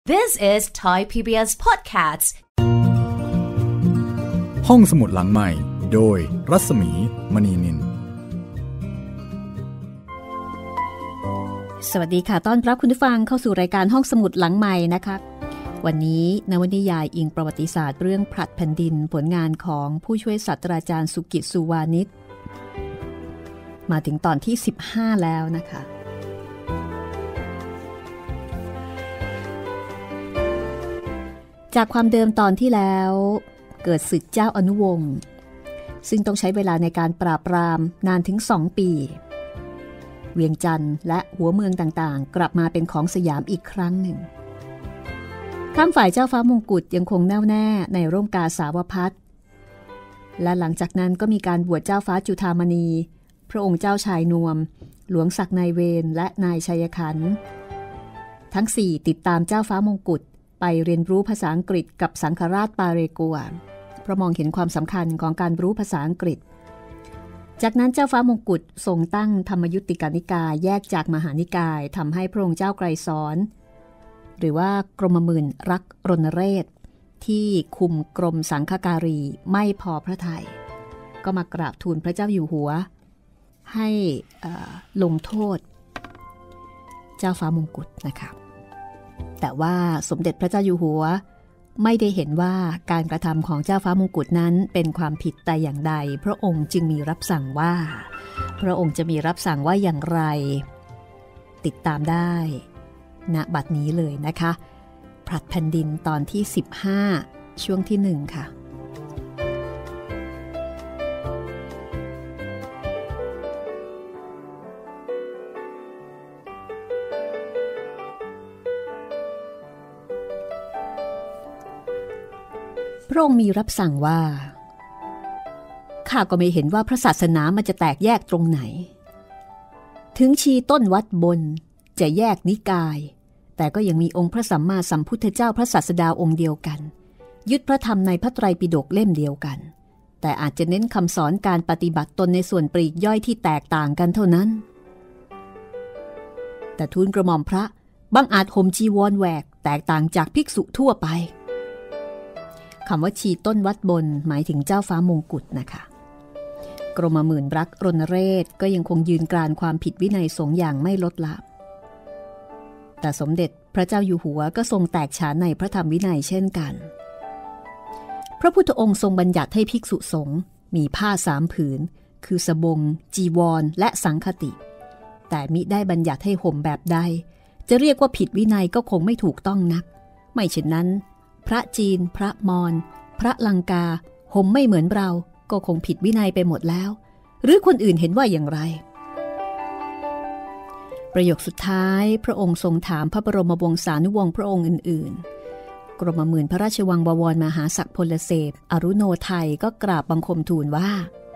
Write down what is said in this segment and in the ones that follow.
This is Thai PBS Podcast ห้องสมุดหลังใหม่โดยรัศมีมณีนินสวัสดีค่ะต้อนรับคุณผู้ฟังเข้าสู่รายการห้องสมุดหลังใหม่นะคะวันนี้นวนิยายอิงประวัติศาสตร์เรื่องผลัดแผ่นดินผลงานของผู้ช่วยศาสตราจารย์สุกิจ สุวานิชมาถึงตอนที่15แล้วนะคะจากความเดิมตอนที่แล้วเกิดศึกเจ้าอนุวงศ์ซึ่งต้องใช้เวลาในการปราบปรามนานถึง2 ปีเวียงจันทร์และหัวเมืองต่างๆกลับมาเป็นของสยามอีกครั้งหนึ่งข้างฝ่ายเจ้าฟ้ามงกุฎยังคงแน่วแน่ในร่มกาสาวพัสต์และหลังจากนั้นก็มีการบวชเจ้าฟ้าจุฑามณีพระองค์เจ้าชายนวมหลวงศักดิ์นายเวรและนายชัยขันธ์ทั้ง4ติดตามเจ้าฟ้ามงกุฎไปเรียนรู้ภาษาอังกฤษกับสังฆราชปาเรกัวเพราะมองเห็นความสำคัญของการรู้ภาษาอังกฤษจากนั้นเจ้าฟ้ามงกุฎทรงตั้งธรรมยุติกานิกายแยกจากมหานิกายทำให้พระองค์เจ้าไกรสอนหรือว่ากรมหมื่นรักรณเรศที่คุมกรมสังฆการีไม่พอพระทัยก็มากราบทูลพระเจ้าอยู่หัวให้ลงโทษเจ้าฟ้ามงกุฎนะคะแต่ว่าสมเด็จพระเจ้าอยู่หัวไม่ได้เห็นว่าการกระทำของเจ้าฟ้ามงกุฎนั้นเป็นความผิดแต่อย่างใดพระองค์จึงมีรับสั่งว่าพระองค์จะมีรับสั่งว่าอย่างไรติดตามได้ณบัดนี้เลยนะคะผลัดแผ่นดินตอนที่15ช่วงที่1ค่ะพระองค์มีรับสั่งว่าข้าก็ไม่เห็นว่าพระศาสนามันจะแตกแยกตรงไหนถึงชีต้นวัดบนจะแยกนิกายแต่ก็ยังมีองค์พระสัมมาสัมพุทธเจ้าพระศาสดาองค์เดียวกันยึดพระธรรมในพระไตรปิฎกเล่มเดียวกันแต่อาจจะเน้นคำสอนการปฏิบัติตนในส่วนปลีกย่อยที่แตกต่างกันเท่านั้นแต่ทูลกระหม่อมพระบังอาจห่มจีวรแหวกแตกต่างจากภิกษุทั่วไปคำว่าชีต้นวัดบนหมายถึงเจ้าฟ้ามงกุฎนะคะกรมหมื่นรักรณเรศก็ยังคงยืนกรานความผิดวินัยสงฆ์อย่างไม่ลดละแต่สมเด็จพระเจ้าอยู่หัวก็ทรงแตกฉานในพระธรรมวินัยเช่นกันพระพุทธองค์ทรงบัญญัติให้ภิกษุสงฆ์มีผ้า3 ผืนคือสบงจีวรและสังฆติแต่มิได้บัญญัติให้ห่มแบบใดจะเรียกว่าผิดวินัยก็คงไม่ถูกต้องนักไม่เช่นนั้นพระจีนพระมอญพระลังกาห่มไม่เหมือนเราก็คงผิดวินัยไปหมดแล้วหรือคนอื่นเห็นว่าอย่างไรประโยคสุดท้ายพระองค์ทรงถามพระบรมวงศานุวงศ์พระองค์อื่นๆกรมหมื่นพระราชวังบวรมหาศักดิ์พลเสพอรุโนไทยก็กราบบังคมทูลว่า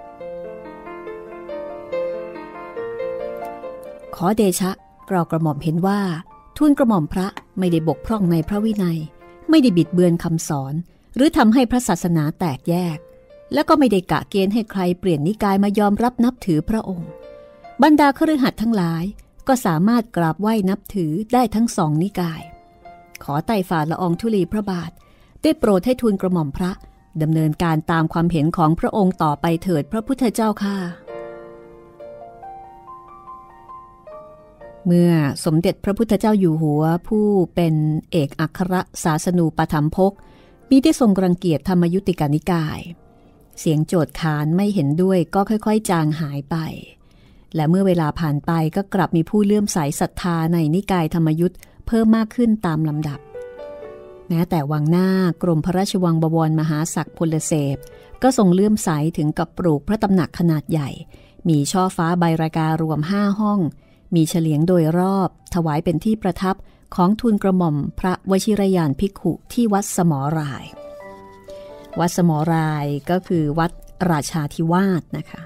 ขอเดชะกระหม่อมเห็นว่าทูลกระหม่อมพระไม่ได้บกพร่องในพระวินัยไม่ได้บิดเบือนคำสอนหรือทำให้พระศาสนาแตกแยกและก็ไม่ได้กะเกณฑ์ให้ใครเปลี่ยนนิกายมายอมรับนับถือพระองค์บรรดาคฤหัสถ์ทั้งหลายก็สามารถกราบไหว้นับถือได้ทั้ง2 นิกายขอไต่ฝ่าละอองธุลีพระบาทได้โปรดให้ทูลกระหม่อมพระดำเนินการตามความเห็นของพระองค์ต่อไปเถิดพระพุทธเจ้าค่ะเมื่อสมเด็จพระพุทธเจ้าอยู่หัวผู้เป็นเอกอัครศาสนูปถัมภกมิได้ทรงรังเกียจธรรมยุติกานิกายเสียงโจทย์ค้านไม่เห็นด้วยก็ค่อยๆจางหายไปและเมื่อเวลาผ่านไปก็กลับมีผู้เลื่อมใสศรัทธาในนิกายธรรมยุทธ์เพิ่มมากขึ้นตามลำดับแม้แต่วังหน้ากรมพระราชวังบวรมหาศักดิ์พลเสพก็ทรงเลื่อมใสถึงกับปลูกพระตำหนักขนาดใหญ่มีช่อฟ้าใบราการวม5 ห้องมีเฉลียงโดยรอบถวายเป็นที่ประทับของทูลกระหม่อมพระวชิรยานภิกขุที่วัดสมรายวัดสมรายก็คือวัดราชาธิวาสนะคะ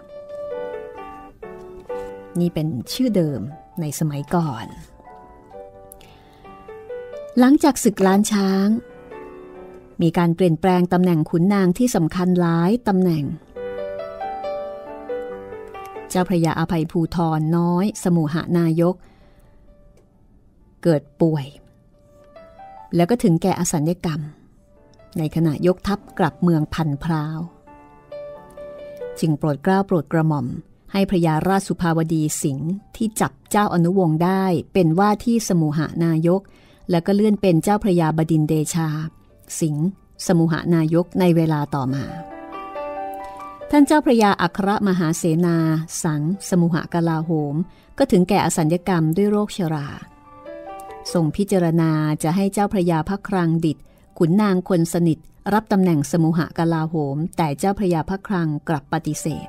นี่เป็นชื่อเดิมในสมัยก่อนหลังจากศึกล้านช้างมีการเปลี่ยนแปลงตำแหน่งขุนนางที่สำคัญหลายตำแหน่งเจ้าพระยาอภัยภูธรน้อยสมุหนายกเกิดป่วยแล้วก็ถึงแก่อสัญญกรรมในขณะยกทัพกลับเมืองพันพร้าวจึงโปรดเกล้าโปรดกระหม่อมให้พระยาราชสุภาวดีสิงห์ที่จับเจ้าอนุวงศ์ได้เป็นว่าที่สมุหานายกแล้วก็เลื่อนเป็นเจ้าพระยาบดินทร์เดชาสิงห์สมุหานายกในเวลาต่อมาท่านเจ้าพระยาอัครมหาเสนาสังสมุหกลาโหมก็ถึงแก่อสัญญกรรมด้วยโรคชราทรงพิจารณาจะให้เจ้าพระยาพระครังดิษฐ์ขุนนางคนสนิทรับตำแหน่งสมุหกลาโหมแต่เจ้าพระยาพระครังกลับปฏิเสธ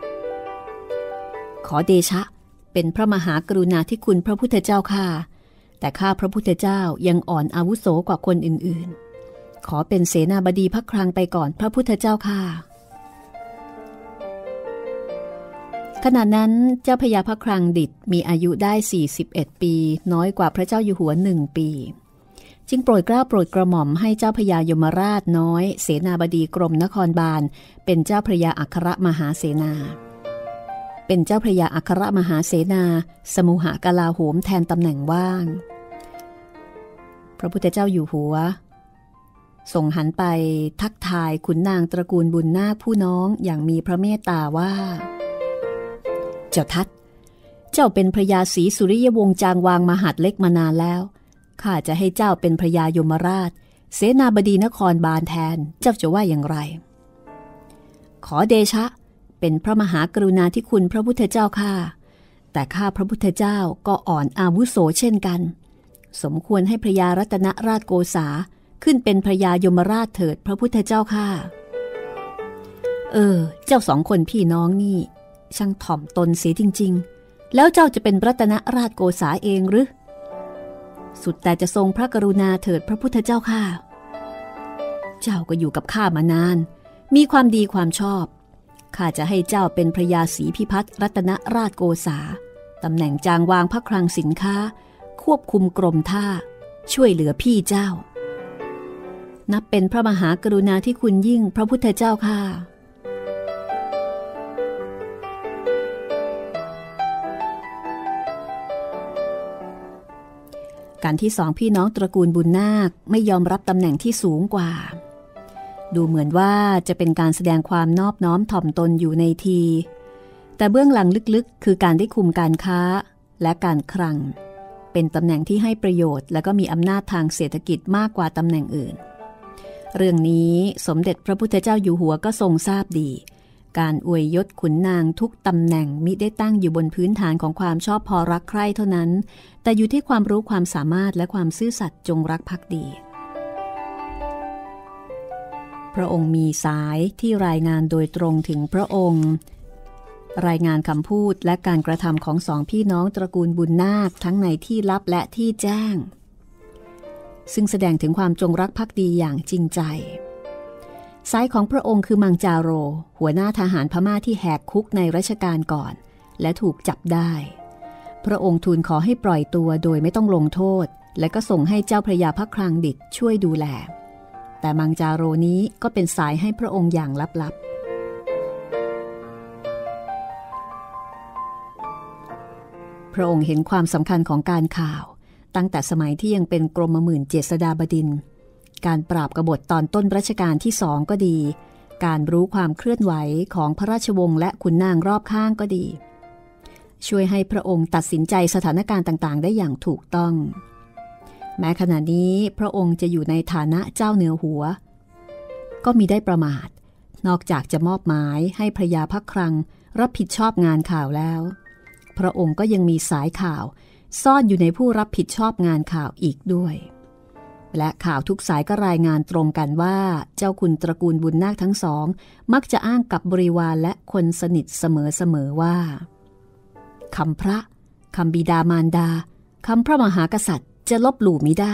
ขอเดชะเป็นพระมหากรุณาธิคุณพระพุทธเจ้าข้าแต่ข้าพระพุทธเจ้ายังอ่อนอาวุโสกว่าคนอื่นๆขอเป็นเสนาบดีพระครังไปก่อนพระพุทธเจ้าข้าขณะนั้นเจ้าพระยาพระครังดิษฐ์มีอายุได้41ปีน้อยกว่าพระเจ้าอยู่หัว1 ปีจึงโปรดเกล้าโปรดกระหม่อมให้เจ้าพระยายมราชน้อยเสนาบดีกรมนครบาลเป็นเจ้าพระยาอัครมหาเสนาเป็นเจ้าพระยาอัครมหาเสนาสมุหกลาโหมแทนตำแหน่งว่างพระพุทธเจ้าอยู่หัวทรงหันไปทักทายขุนนางตระกูลบุญนาคผู้น้องอย่างมีพระเมตตาว่าเจ้าทัตเจ้าเป็นพระยาศรีสุริยวงศ์จางวางมหาดเล็กมานานแล้วข้าจะให้เจ้าเป็นพระยายมราชเสนาบดีนครบาลแทนเจ้าจะว่าอย่างไรขอเดชะเป็นพระมหากรุณาธิคุณพระพุทธเจ้าข้าแต่ข้าพระพุทธเจ้าก็อ่อนอาวุโสเช่นกันสมควรให้พระยารัตนราชโกษาขึ้นเป็นพระยายมราชเถิดพระพุทธเจ้าข้าเจ้า2 คนพี่น้องนี่ช่างถ่อมตนเสียจริงๆแล้วเจ้าจะเป็นรัตนราชโกษาเองหรือสุดแต่จะทรงพระกรุณาเถิดพระพุทธเจ้าข้าเจ้าก็อยู่กับข้ามานานมีความดีความชอบข้าจะให้เจ้าเป็นพระยาศรีพิพัฒน์รัตนราชโกษาตำแหน่งจางวางพระคลังสินค้าควบคุมกรมท่าช่วยเหลือพี่เจ้านับเป็นพระมหากรุณาธิคุณยิ่งพระพุทธเจ้าข้าการที่2 พี่น้องตระกูลบุญนาคไม่ยอมรับตำแหน่งที่สูงกว่าดูเหมือนว่าจะเป็นการแสดงความนอบน้อมถ่อมตนอยู่ในทีแต่เบื้องหลังลึกๆคือการได้คุมการค้าและการคลังเป็นตำแหน่งที่ให้ประโยชน์และก็มีอำนาจทางเศรษฐกิจมากกว่าตำแหน่งอื่นเรื่องนี้สมเด็จพระพุทธเจ้าอยู่หัวก็ทรงทราบดีการอวยยศขุนนางทุกตำแหน่งมิได้ตั้งอยู่บนพื้นฐานของความชอบพอรักใคร่เท่านั้นแต่อยู่ที่ความรู้ความสามารถและความซื่อสัตย์จงรักภักดีพระองค์มีสายที่รายงานโดยตรงถึงพระองค์รายงานคำพูดและการกระทำของ2 พี่น้องตระกูลบุญนาคทั้งในที่ลับและที่แจ้งซึ่งแสดงถึงความจงรักภักดีอย่างจริงใจสายของพระองค์คือมังจาโรหัวหน้าทหารพม่าที่แหกคุกในรัชกาลก่อนและถูกจับได้พระองค์ทูลขอให้ปล่อยตัวโดยไม่ต้องลงโทษและก็ส่งให้เจ้าพระยาพระคลังดิษฐ์ช่วยดูแลแต่มังจาโรนี้ก็เป็นสายให้พระองค์อย่างลับๆพระองค์เห็นความสำคัญของการข่าวตั้งแต่สมัยที่ยังเป็นกรมหมื่นเจษฎาบดินทร์การปราบกบฏตอนต้นรัชกาลที่2ก็ดีการรู้ความเคลื่อนไหวของพระราชวงศ์และขุนนางรอบข้างก็ดีช่วยให้พระองค์ตัดสินใจสถานการณ์ต่างๆได้อย่างถูกต้องแม้ขณะนี้พระองค์จะอยู่ในฐานะเจ้าเหนือหัวก็มิได้ประมาทนอกจากจะมอบหมายให้พระยาพระคลังรับผิดชอบงานข่าวแล้วพระองค์ก็ยังมีสายข่าวซ่อนอยู่ในผู้รับผิดชอบงานข่าวอีกด้วยและข่าวทุกสายก็รายงานตรงกันว่าเจ้าคุณตระกูลบุญนาคทั้ง2มักจะอ้างกับบริวารและคนสนิทเสมอว่าคำพระคำบิดามารดาคำพระมหากษัตริย์จะลบหลู่มิได้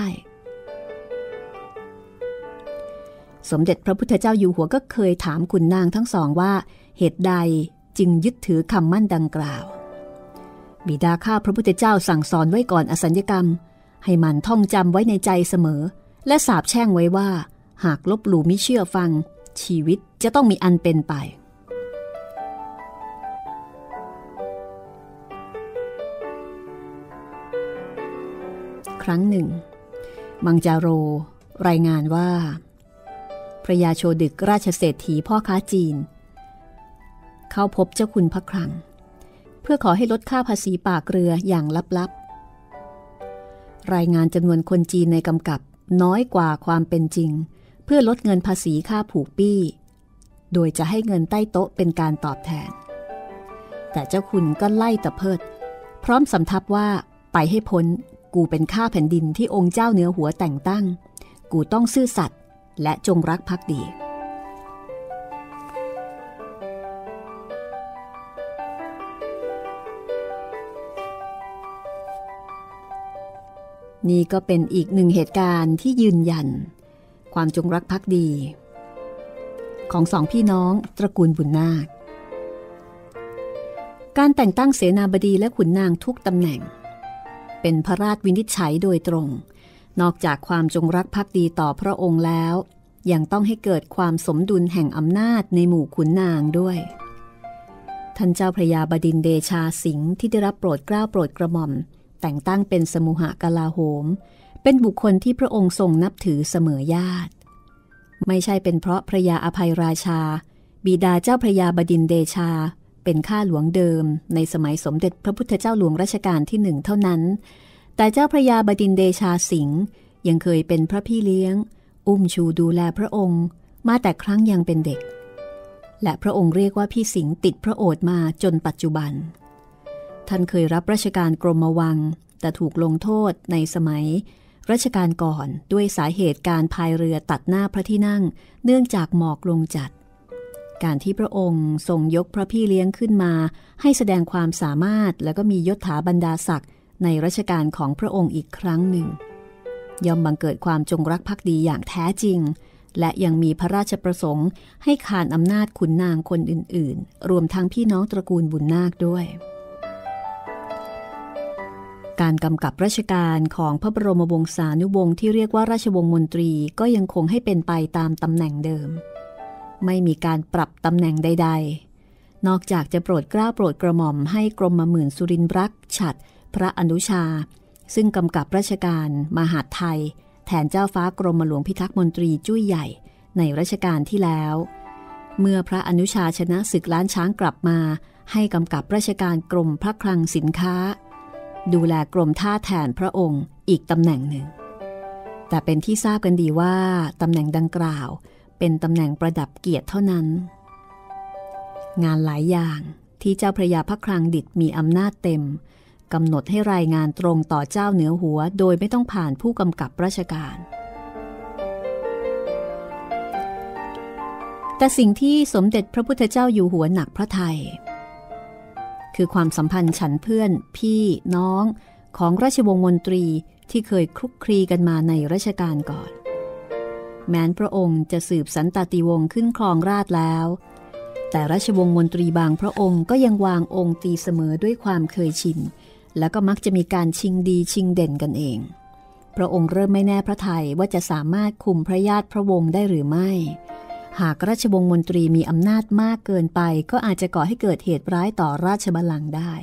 สมเด็จพระพุทธเจ้าอยู่หัวก็เคยถามขุนนางทั้ง2ว่าเหตุใดจึงยึดถือคำมั่นดังกล่าวบิดาข้าพระพุทธเจ้าสั่งสอนไว้ก่อนอสัญญกรรมให้มันท่องจำไว้ในใจเสมอและสาปแช่งไว้ว่าหากลบหลู่มิเชื่อฟังชีวิตจะต้องมีอันเป็นไปครั้งหนึ่งมังจาโรรายงานว่าพระยาโชดึกราชเศรษฐีพ่อค้าจีนเข้าพบเจ้าคุณพระคลังเพื่อขอให้ลดค่าภาษีปากเรืออย่างลับๆรายงานจำนวนคนจีนในกำกับน้อยกว่าความเป็นจริงเพื่อลดเงินภาษีค่าผูกปี้โดยจะให้เงินใต้โต๊ะเป็นการตอบแทนแต่เจ้าคุณก็ไล่ตะเพิดพร้อมสำทับว่าไปให้พ้นกูเป็นข้าแผ่นดินที่องค์เจ้าเหนือหัวแต่งตั้งกูต้องซื่อสัตย์และจงรักภักดีนี่ก็เป็นอีกหนึ่งเหตุการณ์ที่ยืนยันความจงรักภักดีของสองพี่น้องตระกูลบุญนาคการแต่งตั้งเสนาบดีและขุนนางทุกตำแหน่งเป็นพระราชวินิจฉัยโดยตรงนอกจากความจงรักภักดีต่อพระองค์แล้วยังต้องให้เกิดความสมดุลแห่งอำนาจในหมู่ขุนนางด้วยท่านเจ้าพระยาบดินทร์เดชาสิงห์ที่ได้รับโปรดเกล้าโปรดกระหม่อมแต่งตั้งเป็นสมุหกลาโหมเป็นบุคคลที่พระองค์ทรงนับถือเสมอญาติไม่ใช่เป็นเพราะพระยาอภัยราชาบิดาเจ้าพระยาบดินทร์เดชาเป็นข้าหลวงเดิมในสมัยสมเด็จพระพุทธเจ้าหลวงรัชกาลที่1เท่านั้นแต่เจ้าพระยาบดินทร์เดชาสิงห์ยังเคยเป็นพระพี่เลี้ยงอุ้มชูดูแลพระองค์มาแต่ครั้งยังเป็นเด็กและพระองค์เรียกว่าพี่สิงห์ติดพระโอษฐ์มาจนปัจจุบันท่านเคยรับราชการกรมวังแต่ถูกลงโทษในสมัยรัชกาลก่อนด้วยสาเหตุการพายเรือตัดหน้าพระที่นั่งเนื่องจากหมอกลงจัดการที่พระองค์ทรงยกพระพี่เลี้ยงขึ้นมาให้แสดงความสามารถและก็มียศถาบรรดาศักดิ์ในรัชกาลของพระองค์อีกครั้งหนึ่งย่อมบังเกิดความจงรักภักดีอย่างแท้จริงและยังมีพระราชประสงค์ให้ขานอำนาจขุนนางคนอื่นๆรวมทั้งพี่น้องตระกูลบุญนาคด้วยการกำกับราชการของพระบรมวงศานุวงศ์ที่เรียกว่าราชวงศ์มนตรีก็ยังคงให้เป็นไปตามตำแหน่งเดิมไม่มีการปรับตำแหน่งใดๆนอกจากจะโปรดเกล้าโปรดกระหม่อมให้กรมหมื่นสุรินทร์รักษ์ฉัตรพระอนุชาซึ่งกำกับราชการมหาดไทยแทนเจ้าฟ้ากรมหลวงพิทักษ์มนตรีจุ้ยใหญ่ในรัชกาลที่แล้วเมื่อพระอนุชาชนะศึกล้านช้างกลับมาให้กำกับราชการกรมพระคลังสินค้าดูแลกรมท่าแทนพระองค์อีกตำแหน่งหนึ่งแต่เป็นที่ทราบกันดีว่าตำแหน่งดังกล่าวเป็นตำแหน่งประดับเกียรติเท่านั้นงานหลายอย่างที่เจ้าพระยาพระคลังดิษฐ์มีอำนาจเต็มกำหนดให้รายงานตรงต่อเจ้าเหนือหัวโดยไม่ต้องผ่านผู้กำกับราชการแต่สิ่งที่สมเด็จพระพุทธเจ้าอยู่หัวหนักพระทัยคือความสัมพันธ์ฉันเพื่อนพี่น้องของราชวงศ์มนตรีที่เคยคลุกคลีกันมาในรัชกาลก่อนแม้นพระองค์จะสืบสันตติวงศ์ขึ้นครองราชย์แล้วแต่ราชวงศ์มนตรีบางพระองค์ก็ยังวางองค์ตีเสมอด้วยความเคยชินแล้วก็มักจะมีการชิงดีชิงเด่นกันเองพระองค์เริ่มไม่แน่พระทัยว่าจะสามารถคุมพระญาติพระวงศ์ได้หรือไม่หากราชวงศ์มนตรีมีอำนาจมากเกินไปก็อาจจะก่อให้เกิดเหตุร้ายต่อราชบัลลังก์ได้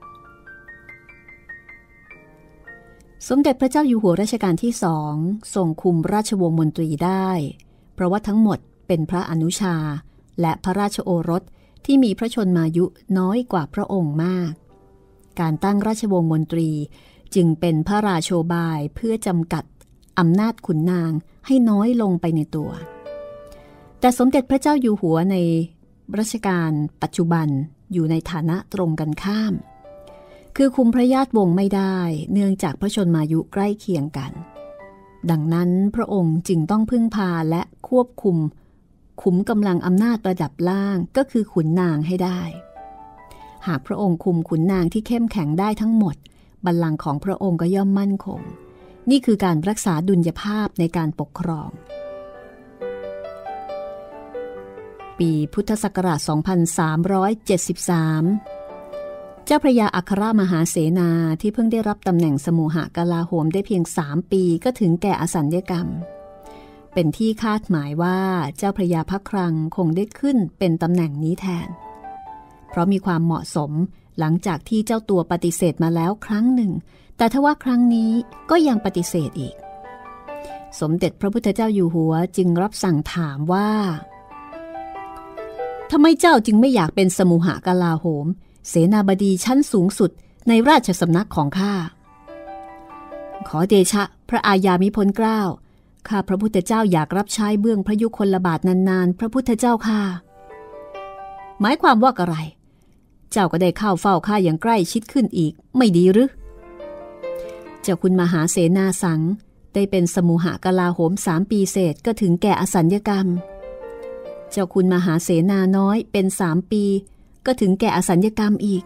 สมเด็จพระเจ้าอยู่หัวรัชกาลที่2ทรงคุมราชวงศ์มนตรีได้เพราะว่าทั้งหมดเป็นพระอนุชาและพระราชโอรสที่มีพระชนมายุน้อยกว่าพระองค์มากการตั้งราชวงศ์มนตรีจึงเป็นพระราโชบายเพื่อจำกัดอำนาจขุนนางให้น้อยลงไปในตัวแต่สมเด็จพระเจ้าอยู่หัวในรัชกาลปัจจุบันอยู่ในฐานะตรงกันข้ามคือคุมพระญาติวงศ์ไม่ได้เนื่องจากพระชนมายุใกล้เคียงกันดังนั้นพระองค์จึงต้องพึ่งพาและควบคุมขุมกำลังอำนาจระดับล่างก็คือขุนนางให้ได้หากพระองค์คุมขุนนางที่เข้มแข็งได้ทั้งหมดบัลลังก์ของพระองค์ก็ย่อมมั่นคงนี่คือการรักษาดุลยภาพในการปกครองปีพุทธศักราช 2373 เจ้าพระยาอัครมหาเสนาที่เพิ่งได้รับตำแหน่งสมุหกลาโหมได้เพียง3 ปีก็ถึงแก่อสัญญกรรมเป็นที่คาดหมายว่าเจ้าพระยาพระคลังคงได้ขึ้นเป็นตำแหน่งนี้แทนเพราะมีความเหมาะสมหลังจากที่เจ้าตัวปฏิเสธมาแล้วครั้งหนึ่งแต่ทว่าครั้งนี้ก็ยังปฏิเสธอีกสมเด็จพระพุทธเจ้าอยู่หัวจึงรับสั่งถามว่าทำไมเจ้าจึงไม่อยากเป็นสมุหกลาโหมเสนาบดีชั้นสูงสุดในราชสำนักของข้าขอเดชะพระอาญามิพ้นเกล้าข้าพระพุทธเจ้าอยากรับใช้เบื้องพระยุคลบาทนานๆพระพุทธเจ้าข้าหมายความว่าอะไรเจ้าก็ได้เข้าเฝ้าข้าอย่างใกล้ชิดขึ้นอีกไม่ดีหรือเจ้าคุณมหาเสนาสังได้เป็นสมุหกลาโหม3 ปีเศษก็ถึงแก่อสัญญกรรมเจ้าคุณมหาเสนาน้อยเป็น3 ปีก็ถึงแก่อสัญญกรรมอีก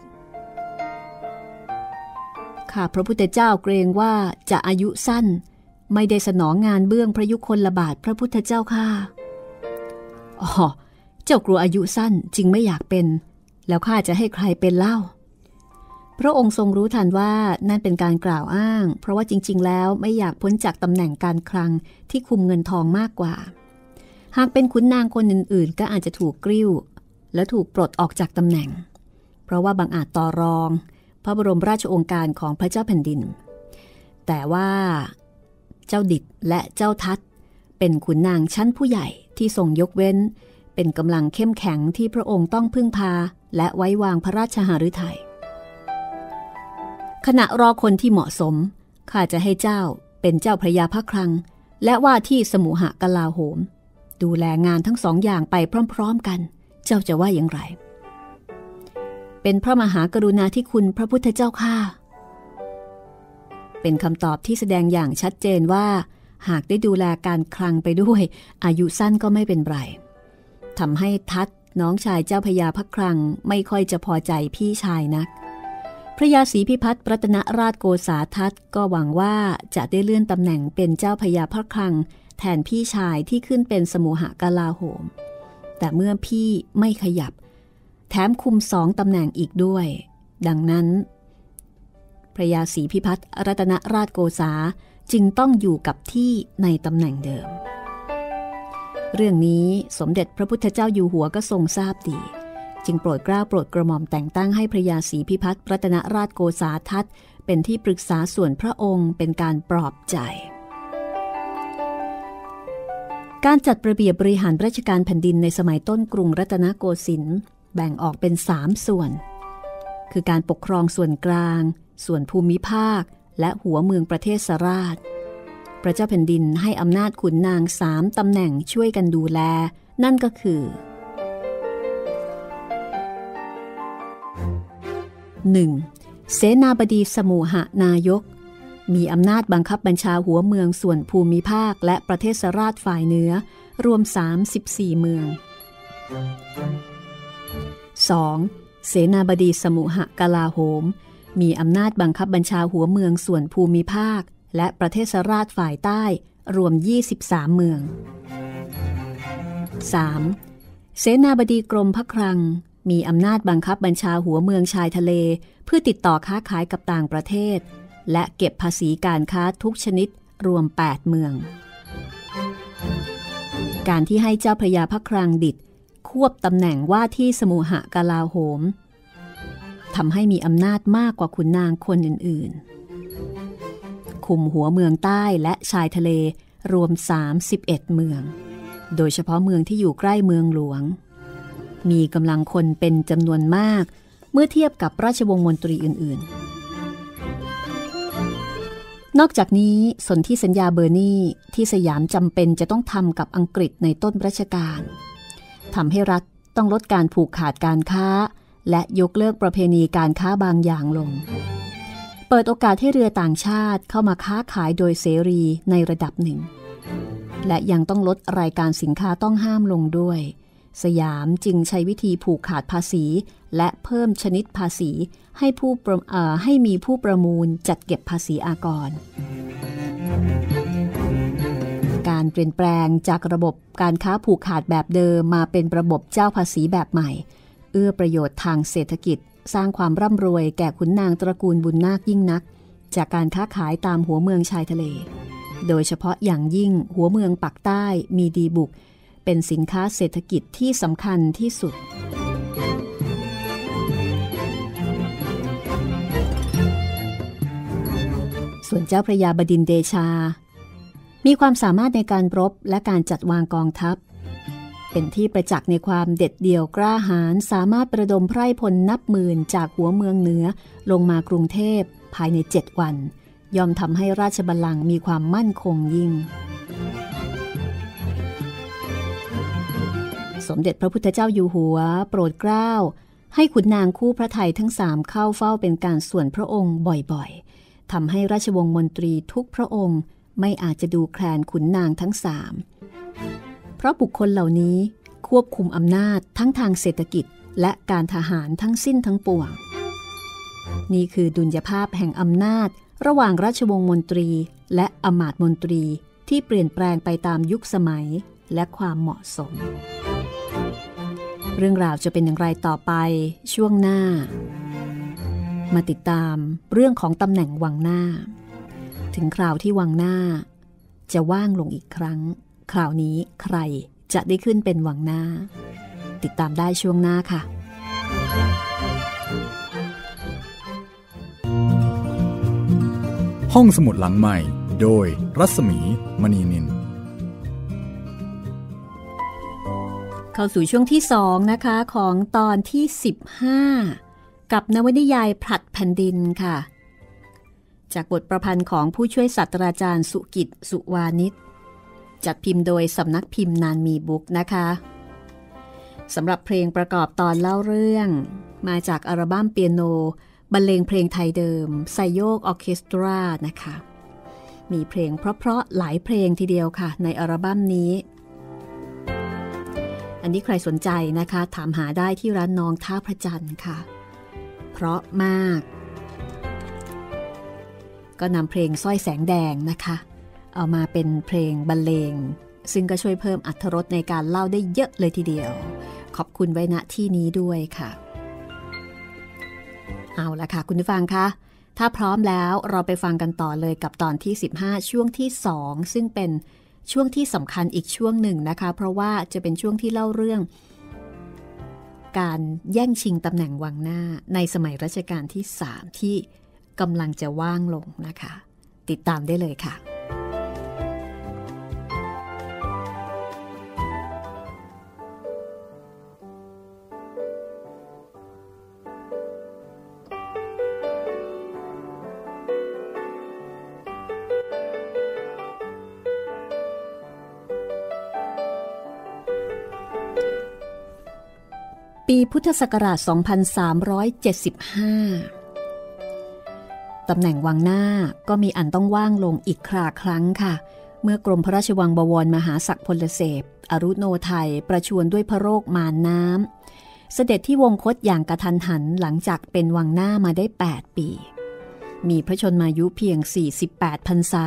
ข้าพระพุทธเจ้าเกรงว่าจะอายุสั้นไม่ได้สนองงานเบื้องพระยุคลบาทพระพุทธเจ้าข้าอ๋อเจ้ากลัวอายุสั้นจึงไม่อยากเป็นแล้วข้าจะให้ใครเป็นเล่าพระองค์ทรงรู้ทันว่านั่นเป็นการกล่าวอ้างเพราะว่าจริงๆแล้วไม่อยากพ้นจากตำแหน่งการคลังที่คุมเงินทองมากกว่าหากเป็นขุนนางคนอื่นๆก็อาจจะถูกกริ้วและถูกปลดออกจากตำแหน่งเพราะว่าบังอาจต่อรองพระบรมราชโองการของพระเจ้าแผ่นดินแต่ว่าเจ้าดิษฐ์และเจ้าทัตเป็นขุนนางชั้นผู้ใหญ่ที่ทรงยกเว้นเป็นกำลังเข้มแข็งที่พระองค์ต้องพึ่งพาและไว้วางพระราชหฤทัยขณะรอคนที่เหมาะสมข้าจะให้เจ้าเป็นเจ้าพระยาพระคลังและว่าที่สมุหกลาโหมดูแลงานทั้ง2 อย่างไปพร้อมๆกันเจ้าจะว่าอย่างไรเป็นพระมหากรุณาธิคุณพระพุทธเจ้าข้าเป็นคำตอบที่แสดงอย่างชัดเจนว่าหากได้ดูแลการคลังไปด้วยอายุสั้นก็ไม่เป็นไรทำให้ทัตน้องชายเจ้าพระยาพระคลังไม่ค่อยจะพอใจพี่ชายนักพระยาศรีพิพัฒน์รัตนราชโกษาทัตก็หวังว่าจะได้เลื่อนตำแหน่งเป็นเจ้าพระยาพระคลังแทนพี่ชายที่ขึ้นเป็นสมุหกลาโหมแต่เมื่อพี่ไม่ขยับแถมคุม2 ตำแหน่งอีกด้วยดังนั้นพระยาศรีพิพัฒน์รัตนราชโกษาจึงต้องอยู่กับที่ในตำแหน่งเดิมเรื่องนี้สมเด็จพระพุทธเจ้าอยู่หัวก็ทรงทราบดีจึงโปรดเกล้าโปรดกระหม่อมแต่งตั้งให้พระยาศรีพิพัฒน์รัตนราชโกษาทัตเป็นที่ปรึกษาส่วนพระองค์เป็นการปลอบใจการจัดระเบียบบริหารราชการแผ่นดินในสมัยต้นกรุงรัตนโกสินทร์แบ่งออกเป็น3 ส่วนคือการปกครองส่วนกลางส่วนภูมิภาคและหัวเมืองประเทศสราชพระเจ้าแผ่นดินให้อำนาจขุนนาง3 ตำแหน่งช่วยกันดูแลนั่นก็คือ 1. เสนาบดีสมุหนายกมีอำนาจบังคับบัญชาหัวเมืองส่วนภูมิภาคและประเทศสราชฝ่ายเหนือรวม34 เมือง 2. เสนาบดีสมุหกลาโหมมีอำนาจบังคับบัญชาหัวเมืองส่วนภูมิภาคและประเทศสราชฝ่ายใต้รวม23 เมือง 3. เสนาบดีกรมพระคลังมีอำนาจบังคับบัญชาหัวเมืองชายทะเลเพื่อติดต่อค้าขายกับต่างประเทศและเก็บภาษีการค้าทุกชนิดรวม8 เมืองการที่ให้เจ้าพระยาพระคลังดิษฐ์ควบตำแหน่งว่าที่สมุหกลาโหมทำให้มีอำนาจมากกว่าขุนนางคนอื่นๆคุมหัวเมืองใต้และชายทะเลรวม31 เมืองโดยเฉพาะเมืองที่อยู่ใกล้เมืองหลวงมีกำลังคนเป็นจำนวนมากเมื่อเทียบกับราชวงศ์มนตรีอื่นๆนอกจากนี้สนธิสัญญาเบอร์นีที่สยามจำเป็นจะต้องทำกับอังกฤษในต้นรัชกาลทำให้รัฐต้องลดการผูกขาดการค้าและยกเลิกประเพณีการค้าบางอย่างลงเปิดโอกาสให้เรือต่างชาติเข้ามาค้าขายโดยเสรีในระดับหนึ่งและยังต้องลดรายการสินค้าต้องห้ามลงด้วยสยามจึงใช้วิธีผูกขาดภาษีและเพิ่มชนิดภาษีให้มีผู้ประมูลจัดเก็บภาษีอากรการเปลี่ยนแปลงจากระบบการค้าผูกขาดแบบเดิมมาเป็นระบบเจ้าภาษีแบบใหม่เอื้อประโยชน์ทางเศรษฐกิจสร้างความร่ำรวยแก่ขุนนางตระกูลบุญนาคยิ่งนักจากการค้าขายตามหัวเมืองชายทะเลโดยเฉพาะอย่างยิ่งหัวเมืองปากใต้มีดีบุกเป็นสินค้าเศรษฐกิจที่สำคัญที่สุดส่วนเจ้าพระยาบดินทร์เดชามีความสามารถในการรบและการจัดวางกองทัพเป็นที่ประจักษ์ในความเด็ดเดี่ยวกล้าหาญสามารถประดมไพร่พลนับหมื่นจากหัวเมืองเหนือลงมากรุงเทพภายใน7 วันย่อมทำให้ราชบัลลังก์มีความมั่นคงยิ่งสมเด็จพระพุทธเจ้าอยู่หัวโปรดเกล้าให้ขุนนางคู่พระไทยทั้ง3เข้าเฝ้าเป็นการส่วนพระองค์บ่อยๆทำให้ราชวงศ์มนตรีทุกพระองค์ไม่อาจจะดูแคลนขุนนางทั้ง3เพราะบุคคลเหล่านี้ควบคุมอำนาจทั้งทางเศรษฐกิจและการทหารทั้งสิ้นทั้งปวงนี่คือดุลยภาพแห่งอำนาจระหว่างราชวงศ์มนตรีและอมาตย์มนตรีที่เปลี่ยนแปลงไปตามยุคสมัยและความเหมาะสมเรื่องราวจะเป็นอย่างไรต่อไปช่วงหน้ามาติดตามเรื่องของตำแหน่งวังหน้าถึงคราวที่วังหน้าจะว่างลงอีกครั้งคราวนี้ใครจะได้ขึ้นเป็นวังหน้าติดตามได้ช่วงหน้าค่ะห้องสมุดหลังใหม่โดยรัศมีมณีนินเข้าสู่ช่วงที่2นะคะของตอนที่15กับนวนิยายผลัดแผ่นดินค่ะจากบทประพันธ์ของผู้ช่วยศาสตราจารย์สุกิจสุวานิชจัดพิมพ์โดยสำนักพิมพ์นานมีบุ๊กนะคะสำหรับเพลงประกอบตอนเล่าเรื่องมาจากอัลบั้มเปียโนบรรเลงเพลงไทยเดิมไซโยกออร์เคสตรานะคะมีเพลงเพราะๆหลายเพลงทีเดียวค่ะในอัลบั้มนี้อันนี้ใครสนใจนะคะถามหาได้ที่ร้านน้องท่าพระจันทร์ค่ะเพราะมากก็นำเพลงสร้อยแสงแดงนะคะเอามาเป็นเพลงบรรเลงซึ่งก็ช่วยเพิ่มอรรถรสในการเล่าได้เยอะเลยทีเดียวขอบคุณไว้ณที่นี้ด้วยค่ะเอาละค่ะคุณผู้ฟังคะถ้าพร้อมแล้วเราไปฟังกันต่อเลยกับตอนที่15ช่วงที่2ซึ่งเป็นช่วงที่สำคัญอีกช่วงหนึ่งนะคะเพราะว่าจะเป็นช่วงที่เล่าเรื่องการแย่งชิงตำแหน่งวังหน้าในสมัยรัชกาลที่3ที่กำลังจะว่างลงนะคะติดตามได้เลยค่ะปีพุทธศักราช 2375 ตำแหน่งวังหน้าก็มีอันต้องว่างลงอีกครั้งค่ะเมื่อกรมพระราชวังบวรมหาศักดิ์พลเสพอรุโนไทยประชวรด้วยพระโรคมารน้ำเสด็จที่วงคตอย่างกระทันหันหลังจากเป็นวังหน้ามาได้8 ปีมีพระชนมายุเพียง48 พรรษา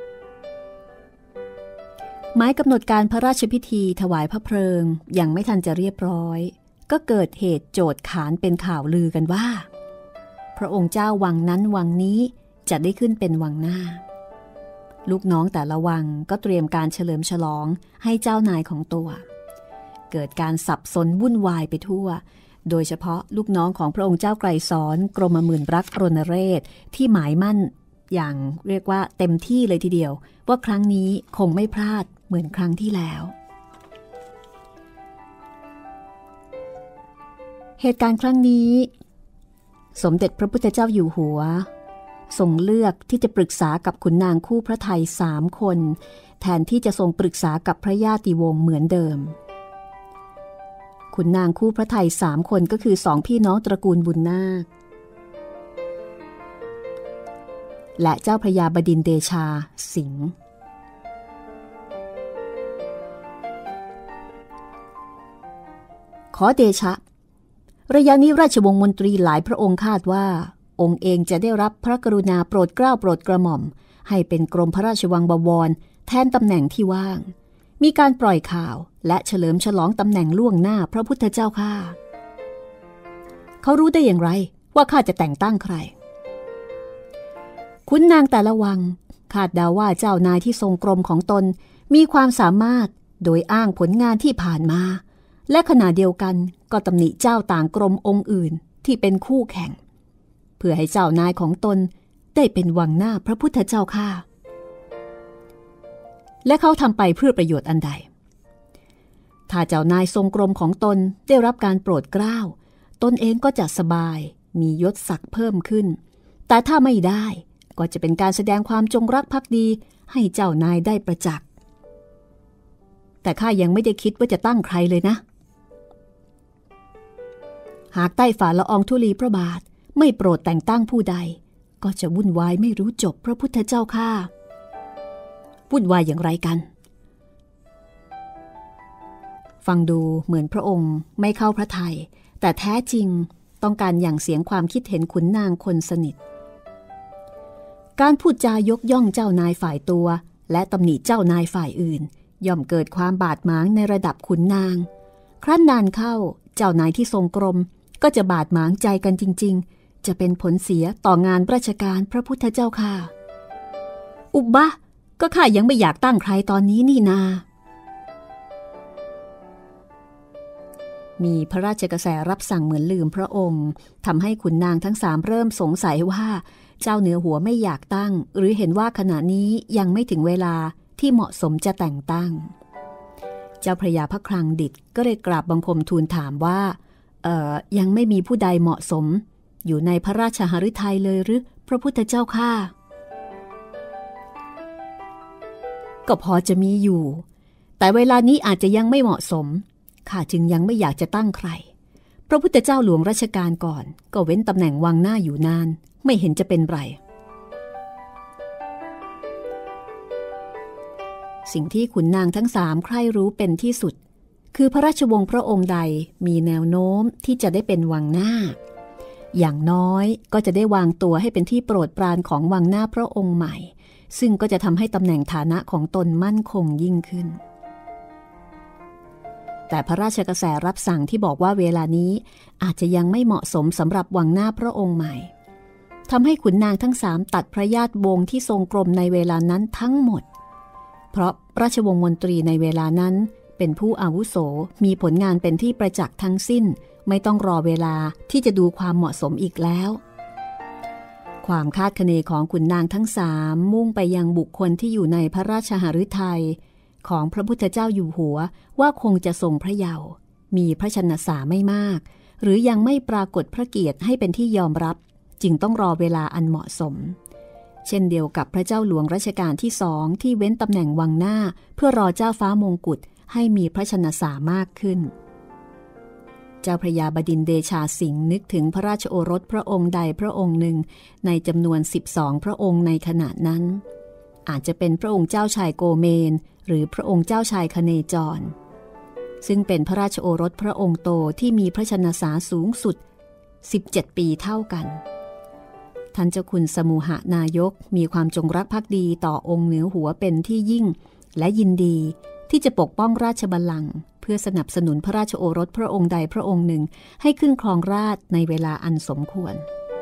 หมายกำหนดการพระราชพิธีถวายพระเพลิงยังไม่ทันจะเรียบร้อยก็เกิดเหตุโจทย์ขานเป็นข่าวลือกันว่าพระองค์เจ้าวังนั้นวังนี้จะได้ขึ้นเป็นวังหน้าลูกน้องแต่ละวังก็เตรียมการเฉลิมฉลองให้เจ้านายของตัวเกิดการสับสนวุ่นวายไปทั่วโดยเฉพาะลูกน้องของพระองค์เจ้าไกรสอนกรมหมื่นรักรณเรศที่หมายมั่นอย่างเรียกว่าเต็มที่เลยทีเดียวว่าครั้งนี้คงไม่พลาดเหมือนครั้งที่แล้วเหตุการณ์ครั้งนี้สมเด็จพระพุทธเจ้าอยู่หัวทรงเลือกที่จะปรึกษากับขุนนางคู่พระไทย3 คนแทนที่จะทรงปรึกษากับพระญาติวงศ์เหมือนเดิมขุนนางคู่พระไทย3 คนก็คือ2 พี่น้องตระกูลบุญนาคและเจ้าพระยาบดินทร์เดชาสิงห์ขอเดชะระยะนี้ราชวงศ์มนตรีหลายพระองค์คาดว่าองค์เองจะได้รับพระกรุณาโปรดเกล้าโปรดกระหม่อมให้เป็นกรมพระราชวังบวรแทนตำแหน่งที่ว่างมีการปล่อยข่าวและเฉลิมฉลองตำแหน่งล่วงหน้าพระพุทธเจ้าข้าเขารู้ได้อย่างไรว่าข้าจะแต่งตั้งใครขุนนางแต่ละวังคาดเดาว่าเจ้านายที่ทรงกรมของตนมีความสามารถโดยอ้างผลงานที่ผ่านมาและขณะเดียวกันก็ตำหนิเจ้าต่างกรมองค์อื่นที่เป็นคู่แข่งเพื่อให้เจ้านายของตนได้เป็นวังหน้าพระพุทธเจ้าข้าและเขาทำไปเพื่อประโยชน์อันใดถ้าเจ้านายทรงกรมของตนได้รับการโปรดเกล้าตนเองก็จะสบายมียศศักดิ์เพิ่มขึ้นแต่ถ้าไม่ได้ก็จะเป็นการแสดงความจงรักภักดีให้เจ้านายได้ประจักษ์แต่ข้ายังไม่ได้คิดว่าจะตั้งใครเลยนะหากใต้ฝ่าละอองธุลีพระบาทไม่โปรดแต่งตั้งผู้ใดก็จะวุ่นวายไม่รู้จบพระพุทธเจ้าข้าวุ่นวายอย่างไรกันฟังดูเหมือนพระองค์ไม่เข้าพระทัยแต่แท้จริงต้องการหยั่งเสียงความคิดเห็นขุนนางคนสนิทการพูดจายกย่องเจ้านายฝ่ายตัวและตำหนิเจ้านายฝ่ายอื่นย่อมเกิดความบาดหมางในระดับขุนนางครั้นนานเข้าเจ้านายที่ทรงกรมก็จะบาดหมางใจกันจริงๆจะเป็นผลเสียต่องานราชการพระพุทธเจ้าค่ะอุบะก็ข้ายังไม่อยากตั้งใครตอนนี้นี่นามีพระราชกระแสรับสั่งเหมือนลืมพระองค์ทำให้ขุนนางทั้ง3เริ่มสงสัยว่าเจ้าเหนือหัวไม่อยากตั้งหรือเห็นว่าขณะนี้ยังไม่ถึงเวลาที่เหมาะสมจะแต่งตั้งเจ้าพระยาพระคลังดิษฐ์ก็เลยกราบบังคมทูลถามว่ายังไม่มีผู้ใดเหมาะสมอยู่ในพระราชหฤทัยเลยหรือพระพุทธเจ้าข้าก็พอจะมีอยู่แต่เวลานี้อาจจะยังไม่เหมาะสมข้าจึงยังไม่อยากจะตั้งใครพระพุทธเจ้าหลวงรัชกาลก่อนก็เว้นตำแหน่งวังหน้าอยู่นานไม่เห็นจะเป็นไรสิ่งที่ขุนนางทั้ง3ใคร่รู้เป็นที่สุดคือพระราชวงศ์พระองค์ใดมีแนวโน้มที่จะได้เป็นวังหน้าอย่างน้อยก็จะได้วางตัวให้เป็นที่โปรดปรานของวังหน้าพระองค์ใหม่ซึ่งก็จะทำให้ตำแหน่งฐานะของตนมั่นคงยิ่งขึ้นแต่พระราชกระแสรับสั่งที่บอกว่าเวลานี้อาจจะยังไม่เหมาะสมสำหรับวังหน้าพระองค์ใหม่ทำให้ขุนนางทั้ง3ตัดพระญาติวงศ์ที่ทรงกรมในเวลานั้นทั้งหมดเพราะราชวงศ์มนตรีในเวลานั้นเป็นผู้อาวุโสมีผลงานเป็นที่ประจักษ์ทั้งสิ้นไม่ต้องรอเวลาที่จะดูความเหมาะสมอีกแล้วความคาดคะเนของขุนนางทั้ง3มุ่งไปยังบุคคลที่อยู่ในพระราชหฤทัยของพระพุทธเจ้าอยู่หัวว่าคงจะทรงพระเยาว์มีพระชนสาไม่มากหรือยังไม่ปรากฏพระเกียรติให้เป็นที่ยอมรับจึงต้องรอเวลาอันเหมาะสมเช่นเดียวกับพระเจ้าหลวงรัชกาลที่2ที่เว้นตำแหน่งวังหน้าเพื่อรอเจ้าฟ้ามงกุฎให้มีพระชนสามากขึ้นเจ้าพระยาบดินทร์เดชาสิงห์นึกถึงพระราชโอรสพระองค์ใดพระองค์หนึ่งในจำนวน12พระองค์ในขณะนั้นอาจจะเป็นพระองค์เจ้าชายโกเมนหรือพระองค์เจ้าชายคเนจรซึ่งเป็นพระราชโอรสพระองค์โตที่มีพระชนสาสูงสุด17ปีเท่ากันท่านเจ้าคุณสมุหนายกมีความจงรักภักดีต่อองค์เหนือหัวเป็นที่ยิ่งและยินดีที่จะปกป้องราชบัลลังก์เพื่อสนับสนุนพระราชโอรสพระองค์ใดพระองค์หนึ่งให้ขึ้นครองราชย์ในเวลาอันสมควร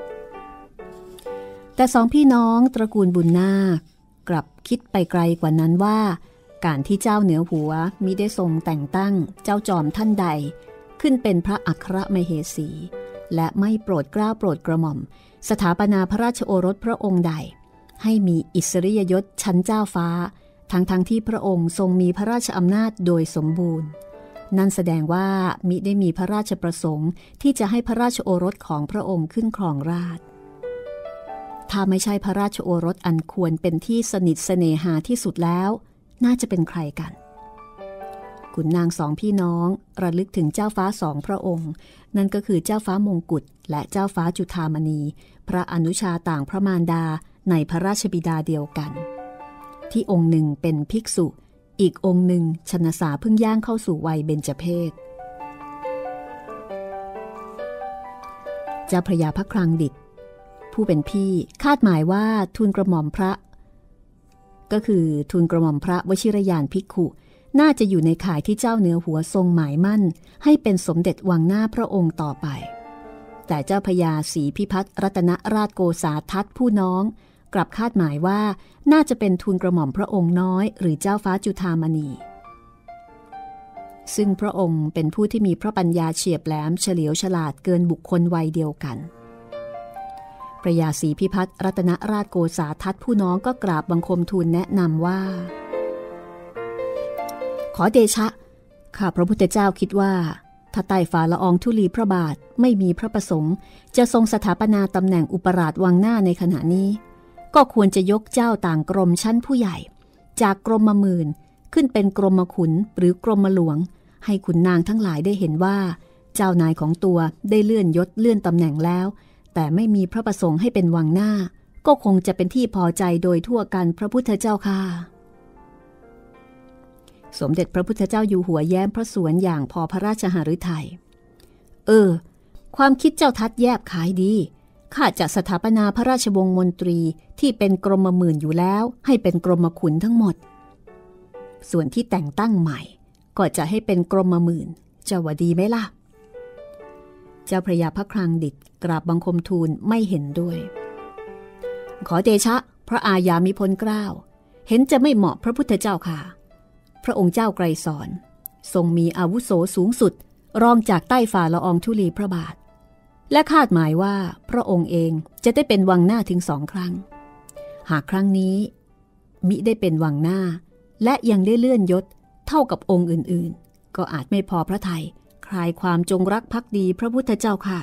แต่2พี่น้องตระกูลบุญนาคกลับคิดไปไกลกว่านั้นว่าการที่เจ้าเหนือหัวมิได้ทรงแต่งตั้งเจ้าจอมท่านใดขึ้นเป็นพระอัครมเหสีและไม่โปรดเกล้าโปรดกระหม่อมสถาปนาพระราชโอรสพระองค์ใดให้มีอิสริยยศชั้นเจ้าฟ้าทั้งที่พระองค์ทรงมีพระราชอำนาจโดยสมบูรณ์นั่นแสดงว่ามิได้มีพระราชประสงค์ที่จะให้พระราชโอรสของพระองค์ขึ้นครองราชย์ถ้าไม่ใช่พระราชโอรสอันควรเป็นที่สนิทเสน่หาที่สุดแล้วน่าจะเป็นใครกันขุนนาง2พี่น้องระลึกถึงเจ้าฟ้า2พระองค์นั่นก็คือเจ้าฟ้ามงกุฎและเจ้าฟ้าจุฑามณีพระอนุชาต่างพระมารดาในพระราชบิดาเดียวกันที่องค์หนึ่งเป็นภิกษุอีกองค์หนึ่งชนสาเพิ่งย่างเข้าสู่วัยเบญจเพสเจ้าพระยาพระคลังดิษฐ์ผู้เป็นพี่คาดหมายว่าทูลกระหม่อมพระก็คือทูลกระหม่อมพระวชิรยานภิกขุน่าจะอยู่ในข่ายที่เจ้าเหนือหัวทรงหมายมั่นให้เป็นสมเด็จวังหน้าพระองค์ต่อไปแต่เจ้าพญาศรีพิพัฒน์รัตนราชโกษาทัตผู้น้องกลับคาดหมายว่าน่าจะเป็นทูลกระหม่อมพระองค์น้อยหรือเจ้าฟ้าจุฑามณีซึ่งพระองค์เป็นผู้ที่มีพระปัญญาเฉียบแหลมเฉลียวฉลาดเกินบุคคลวัยเดียวกันพระยาศรีพิพัฒน์รัตนราชโกษาทัตผู้น้องก็กราบบังคมทูลแนะนำว่าขอเดชะข้าพระพุทธเจ้าคิดว่าถ้าใต้ฝ่าละอองธุลีพระบาทไม่มีพระประสงค์จะทรงสถาปนาตำแหน่งอุปราชวังหน้าในขณะนี้ก็ควรจะยกเจ้าต่างกรมชั้นผู้ใหญ่จากกรมหมื่นขึ้นเป็นกรมขุนหรือกรมหลวงให้ขุนนางทั้งหลายได้เห็นว่าเจ้านายของตัวได้เลื่อนยศเลื่อนตำแหน่งแล้วแต่ไม่มีพระประสงค์ให้เป็นวังหน้าก็คงจะเป็นที่พอใจโดยทั่วกันพระพุทธเจ้าค่ะสมเด็จพระพุทธเจ้าอยู่หัวแย้มพระสวนอย่างพอพระราชหฤทัยความคิดเจ้าทัดแยบขายดีข้าจะสถาปนาพระราชวงศ์มนตรีที่เป็นกรมหมื่นอยู่แล้วให้เป็นกรมขุนทั้งหมดส่วนที่แต่งตั้งใหม่ก็จะให้เป็นกรมหมื่นจะว่าดีไหมล่ะเจ้าพระยาพระคลังดิษฐ์กราบบังคมทูลไม่เห็นด้วยขอเดชะพระอาญามิพลเกล้าเห็นจะไม่เหมาะพระพุทธเจ้าค่ะพระองค์เจ้าไกรสอนทรงมีอาวุโสสูงสุดรองจากใต้ฝ่าละอองธุลีพระบาทและคาดหมายว่าพระองค์เองจะได้เป็นวังหน้าถึง2 ครั้งหากครั้งนี้มิได้เป็นวังหน้าและยังได้เลื่อนยศเท่ากับองค์อื่นๆก็อาจไม่พอพระทัยคลายความจงรักภักดีพระพุทธเจ้าค่ะ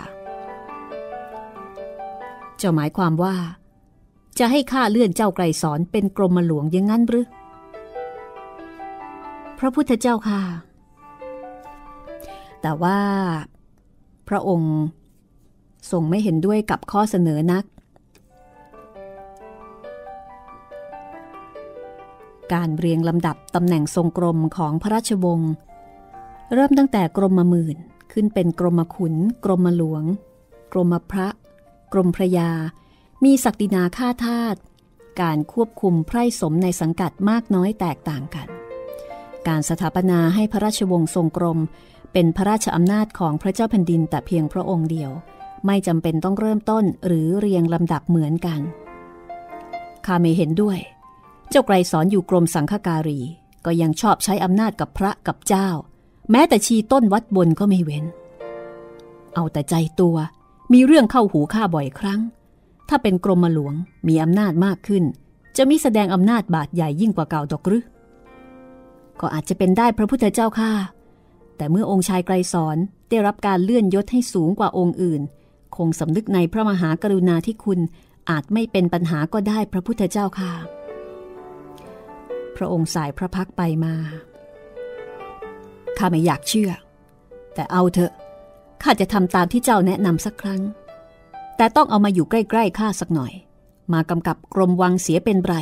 เจ้าหมายความว่าจะให้ข้าเลื่อนเจ้าไกรสอนเป็นกรมหลวงอย่างนั้นหรือพระพุทธเจ้าค่ะแต่ว่าพระองค์ทรงไม่เห็นด้วยกับข้อเสนอนักการเรียงลำดับตำแหน่งทรงกรมของพระราชวงศ์เริ่มตั้งแต่กรมหมื่นขึ้นเป็นกรมขุนกรมหลวงกรมพระกรมพระยามีศักดินาข้าทาสการควบคุมไพร่สมในสังกัดมากน้อยแตกต่างกันการสถาปนาให้พระราชวงศ์ทรงกรมเป็นพระราชอำนาจของพระเจ้าแผ่นดินแต่เพียงพระองค์เดียวไม่จำเป็นต้องเริ่มต้นหรือเรียงลำดับเหมือนกันข้าไม่เห็นด้วยเจ้าไกรสอนอยู่กรมสังฆการีก็ยังชอบใช้อำนาจกับพระกับเจ้าแม้แต่ชีต้นวัดบนก็ไม่เว้นเอาแต่ใจตัวมีเรื่องเข้าหูข้าบ่อยครั้งถ้าเป็นกรมหลวงมีอำนาจมากขึ้นจะมิแสดงอำนาจบาดใหญ่ยิ่งกว่าเก่าดอกหรือก็อาจจะเป็นได้พระพุทธเจ้าค่ะแต่เมื่อองค์ชายไกรสอนได้รับการเลื่อนยศให้สูงกว่าองค์อื่นคงสำนึกในพระมหากรุณาธิคุณอาจไม่เป็นปัญหาก็ได้พระพุทธเจ้าค่ะพระองค์สายพระพักไปมาข้าไม่อยากเชื่อแต่เอาเถอะข้าจะทำตามที่เจ้าแนะนำสักครั้งแต่ต้องเอามาอยู่ใกล้ๆข้าสักหน่อยมากำกับกรมวังเสียเป็นไร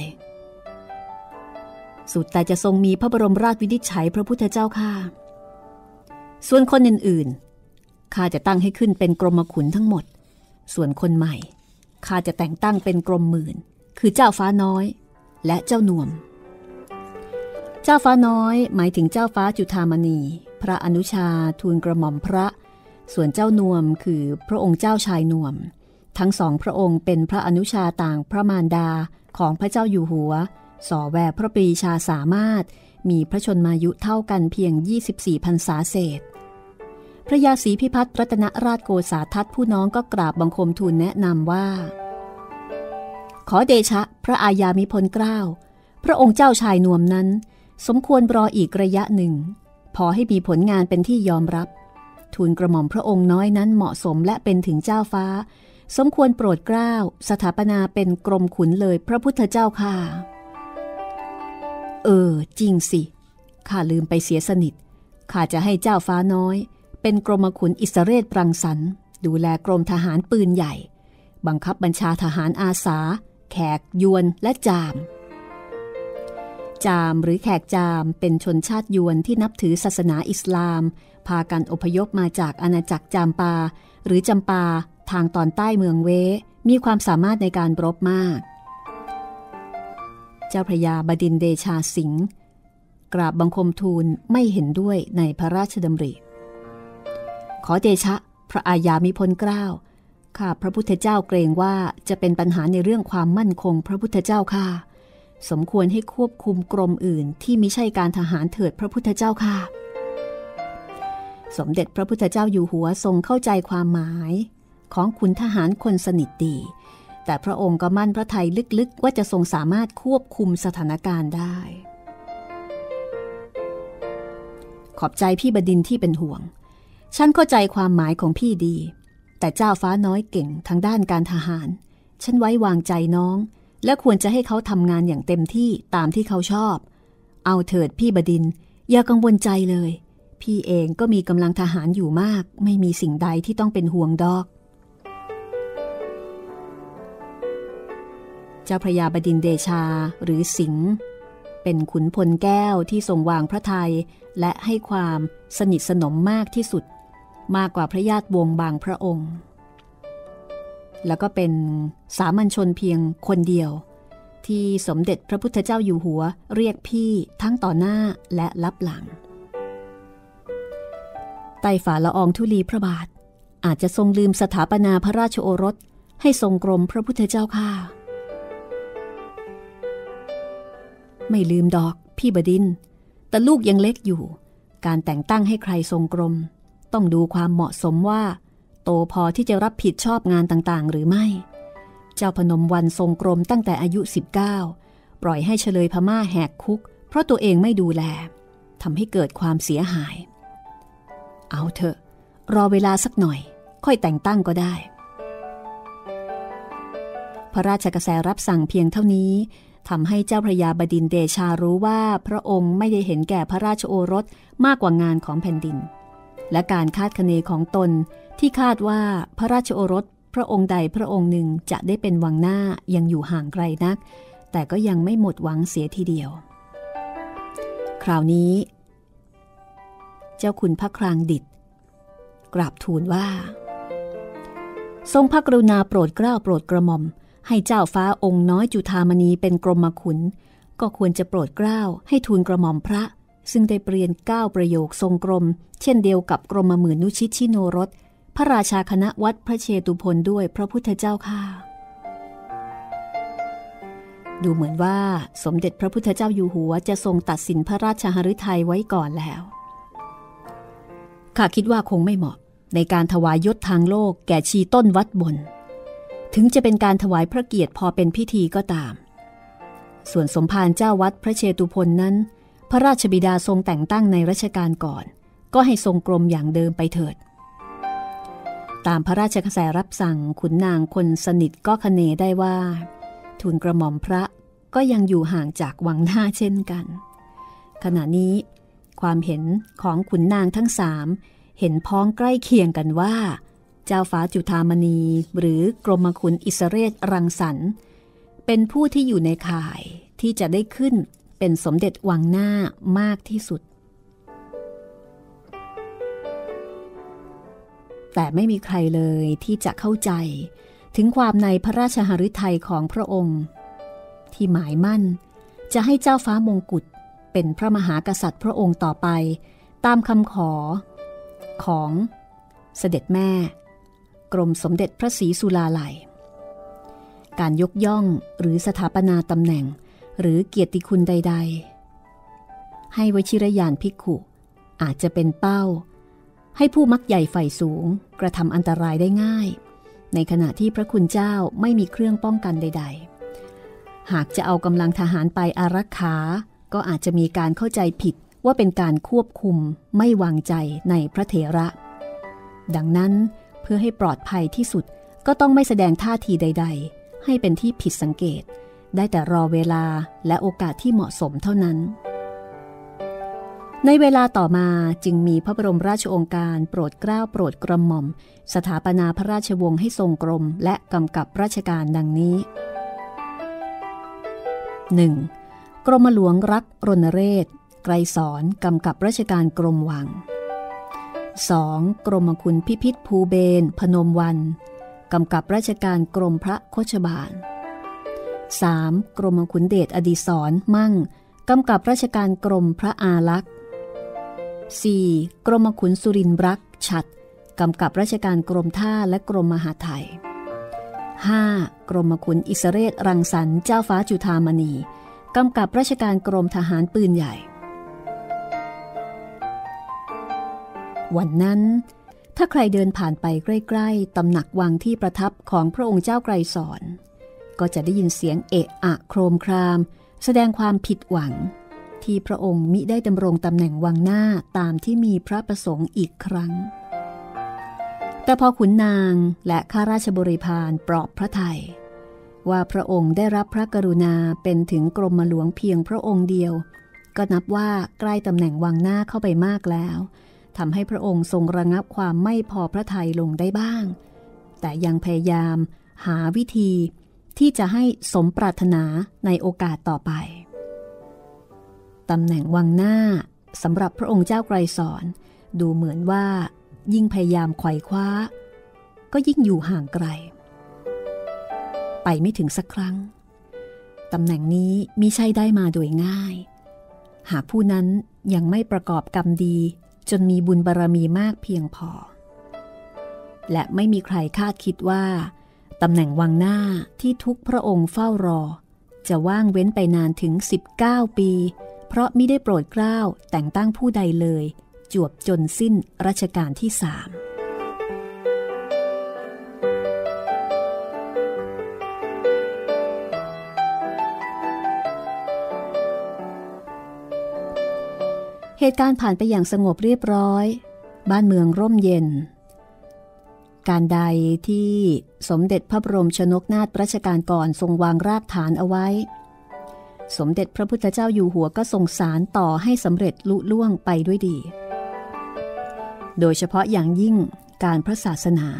สุดแต่จะทรงมีพระบรมราชวินิจฉัยพระพุทธเจ้าค่ะส่วนคนอื่นๆข้าจะตั้งให้ขึ้นเป็นกรมขุนทั้งหมดส่วนคนใหม่ข้าจะแต่งตั้งเป็นกรมหมื่นคือเจ้าฟ้าน้อยและเจ้านวมเจ้าฟ้าน้อยหมายถึงเจ้าฟ้าจุฑามณีพระอนุชาทูลกระหม่อมพระส่วนเจ้านวมคือพระองค์เจ้าชายนวมทั้งสองพระองค์เป็นพระอนุชาต่างพระมารดาของพระเจ้าอยู่หัวส่อแวพระปรีชาสามารถมีพระชนมายุเท่ากันเพียง24 พรรษาเศษพระยาศรีพิพัฒน์รัตนราชโกษาทัตผู้น้องก็กราบบังคมทูลแนะนำว่าขอเดชะพระอาญามิพลเกล้าพระองค์เจ้าชายนวมนั้นสมควรรออีกระยะหนึ่งพอให้มีผลงานเป็นที่ยอมรับทูลกระหม่อมพระองค์น้อยนั้นเหมาะสมและเป็นถึงเจ้าฟ้าสมควรโปรดเกล้าสถาปนาเป็นกรมขุนเลยพระพุทธเจ้าค่ะจริงสิข้าลืมไปเสียสนิทข้าจะให้เจ้าฟ้าน้อยเป็นกรมขุนอิสเรศปรังสรรค์ดูแลกรมทหารปืนใหญ่บังคับบัญชาทหารอาสาแขกยวนและจามหรือแขกจามเป็นชนชาติยวนที่นับถือศาสนาอิสลามพากันอพยพมาจากอาณาจักรจามปาหรือจำปาทางตอนใต้เมืองเวมีความสามารถในการรบมากเจ้าพระยาบดินทร์เดชาสิงห์กราบบังคมทูลไม่เห็นด้วยในพระราชดำริขอเดชะพระอาญามิพลเกล้าข้าพระพุทธเจ้าเกรงว่าจะเป็นปัญหาในเรื่องความมั่นคงพระพุทธเจ้าค่ะสมควรให้ควบคุมกรมอื่นที่มิใช่การทหารเถิดพระพุทธเจ้าค่ะสมเด็จพระพุทธเจ้าอยู่หัวทรงเข้าใจความหมายของขุนทหารคนสนิทดีแต่พระองค์ก็มั่นพระทัยลึกๆว่าจะทรงสามารถควบคุมสถานการณ์ได้ขอบใจพี่บดินทร์ที่เป็นห่วงฉันเข้าใจความหมายของพี่ดีแต่เจ้าฟ้าน้อยเก่งทางด้านการทหารฉันไว้วางใจน้องและควรจะให้เขาทำงานอย่างเต็มที่ตามที่เขาชอบเอาเถิดพี่บดินทร์อย่ากังวลใจเลยพี่เองก็มีกำลังทหารอยู่มากไม่มีสิ่งใดที่ต้องเป็นห่วงดอกเจ้าพระยาบดินทร์เดชาหรือสิงห์เป็นขุนพลแก้วที่ทรงวางพระทัยและให้ความสนิทสนมมากที่สุดมากกว่าพระญาติวงศ์บางพระองค์แล้วก็เป็นสามัญชนเพียงคนเดียวที่สมเด็จพระพุทธเจ้าอยู่หัวเรียกพี่ทั้งต่อหน้าและลับหลังใต้ฝ่าละอองธุลีพระบาทอาจจะทรงลืมสถาปนาพระราชโอรสให้ทรงกรมพระพุทธเจ้าข้าไม่ลืมดอกพี่บดินทร์แต่ลูกยังเล็กอยู่การแต่งตั้งให้ใครทรงกรมต้องดูความเหมาะสมว่าโตพอที่จะรับผิดชอบงานต่างๆหรือไม่เจ้าพนมวรรณทรงกรมตั้งแต่อายุ19ปล่อยให้เฉลยพม่าแหกคุกเพราะตัวเองไม่ดูแลทำให้เกิดความเสียหายเอาเถอะรอเวลาสักหน่อยค่อยแต่งตั้งก็ได้พระราชกระแสรับสั่งเพียงเท่านี้ทำให้เจ้าพระยาบดินทร์เดชารู้ว่าพระองค์ไม่ได้เห็นแก่พระราชโอรสมากกว่างานของแผ่นดินและการคาดคะเนของตนที่คาดว่าพระราชโอรสพระองค์ใดพระองค์หนึ่งจะได้เป็นวังหน้ายังอยู่ห่างไกลนักแต่ก็ยังไม่หมดหวังเสียทีเดียวคราวนี้เจ้าคุณพระครางดิษฐ์กราบทูลว่าทรงพระกรุณาโปรดเกล้าโปรดกระหม่อมให้เจ้าฟ้าองค์น้อยจุฑามณีเป็นกรมขุนก็ควรจะโปรดเกล้าให้ทูลกระหม่อมพระซึ่งได้เปลี่ยน9ประโยคทรงกรมเช่นเดียวกับกรมหมื่นนุชิตชิโนรสพระราชาคณะวัดพระเชตุพนด้วยพระพุทธเจ้าข้าดูเหมือนว่าสมเด็จพระพุทธเจ้าอยู่หัวจะทรงตัดสินพระราชหฤทัยไว้ก่อนแล้วข้าคิดว่าคงไม่เหมาะในการถวายยศทางโลกแก่ชีต้นวัดบนถึงจะเป็นการถวายพระเกียรติพอเป็นพิธีก็ตามส่วนสมภารเจ้าวัดพระเชตุพนนั้นพระราชบิดาทรงแต่งตั้งในรัชกาลก่อนก็ให้ทรงกรมอย่างเดิมไปเถิดตามพระราชกระแสรับสั่งขุนนางคนสนิทก็คะเนได้ว่าทูลกระหม่อมพระก็ยังอยู่ห่างจากวังหน้าเช่นกันขณะนี้ความเห็นของขุนนางทั้ง3เห็นพ้องใกล้เคียงกันว่าเจ้าฟ้าจุฑามณีหรือกรมขุนอิสเรศรังสรรค์เป็นผู้ที่อยู่ในข่ายที่จะได้ขึ้นเป็นสมเด็จวังหน้ามากที่สุดแต่ไม่มีใครเลยที่จะเข้าใจถึงความในพระราชหฤทัยของพระองค์ที่หมายมั่นจะให้เจ้าฟ้ามงกุฎเป็นพระมหากษัตริย์พระองค์ต่อไปตามคำขอของเสด็จแม่กรมสมเด็จพระศรีสุราลัยการยกย่องหรือสถาปนาตำแหน่งหรือเกียรติคุณใดๆให้วชิรยานภิกขุอาจจะเป็นเป้าให้ผู้มักใหญ่ใฝ่สูงกระทำอันตรายได้ง่ายในขณะที่พระคุณเจ้าไม่มีเครื่องป้องกันใดๆหากจะเอากำลังทหารไปอารักขาก็อาจจะมีการเข้าใจผิดว่าเป็นการควบคุมไม่วางใจในพระเถระดังนั้นเพื่อให้ปลอดภัยที่สุดก็ต้องไม่แสดงท่าทีใดๆให้เป็นที่ผิดสังเกตได้แต่รอเวลาและโอกาสที่เหมาะสมเท่านั้นในเวลาต่อมาจึงมีพระบรมราชโองการโปรดเกล้าโปรดกระหม่อมสถาปนาพระราชวงศ์ให้ทรงกรมและกำกับราชการดังนี้ 1. กรมหลวงรักรณเรศไกรสอนกำกับราชการกรมวัง 2. กรมคุณพิพิธภูเบศรพนมวรรณกำกับราชการกรมพระโคชบาล 3. กรมขุนเดชอดิศรมั่งกำกับราชการกรมพระอารักษ์ 4. กรมขุนสุรินทร์รักษ์ฉัตรกำกับราชการกรมท่าและกรมมหาดไทย 5. กรมขุนอิสเรศรังสรรค์เจ้าฟ้าจุฑามณีกำกับราชการกรมทหารปืนใหญ่วันนั้นถ้าใครเดินผ่านไปใกล้ๆตำหนักวังที่ประทับของพระองค์เจ้าไกรสอนก็จะได้ยินเสียงเอะอะโครมครามแสดงความผิดหวังที่พระองค์มิได้ดำรงตำแหน่งวังหน้าตามที่มีพระประสงค์อีกครั้งแต่พอขุนนางและข้าราชบริพารปลอบพระทัยว่าพระองค์ได้รับพระกรุณาเป็นถึงกรมหลวงเพียงพระองค์เดียวก็นับว่าใกล้ตำแหน่งวังหน้าเข้าไปมากแล้วทำให้พระองค์ทรงระงับความไม่พอพระทัยลงได้บ้างแต่ยังพยายามหาวิธีที่จะให้สมปรารถนาในโอกาสต่อไปตำแหน่งวังหน้าสำหรับพระองค์เจ้าไกรสอนดูเหมือนว่ายิ่งพยายามไขว่คว้าก็ยิ่งอยู่ห่างไกลไปไม่ถึงสักครั้งตำแหน่งนี้มิใช่ได้มาโดยง่ายหากผู้นั้นยังไม่ประกอบกรรมดีจนมีบุญบารมีมากเพียงพอและไม่มีใครคาดคิดว่าตำแหน่งวังหน้าที่ทุกพระองค์เฝ้ารอจะว่างเว้นไปนานถึง19 ปีเพราะมิได้โปรดเกล้าแต่งตั้งผู้ใดเลยจวบจนสิ้นรัชกาลที่ 3เหตุการณ์ผ่านไปอย่างสงบเรียบร้อยบ้านเมืองร่มเย็นการใดที่สมเด็จพระบรมชนกนาถรัชกาลก่อนทรงวางรากฐานเอาไว้สมเด็จพระพุทธเจ้าอยู่หัวก็ทรงสานต่อให้สำเร็จลุล่วงไปด้วยดีโดยเฉพาะอย่างยิ่งการพระศาสนา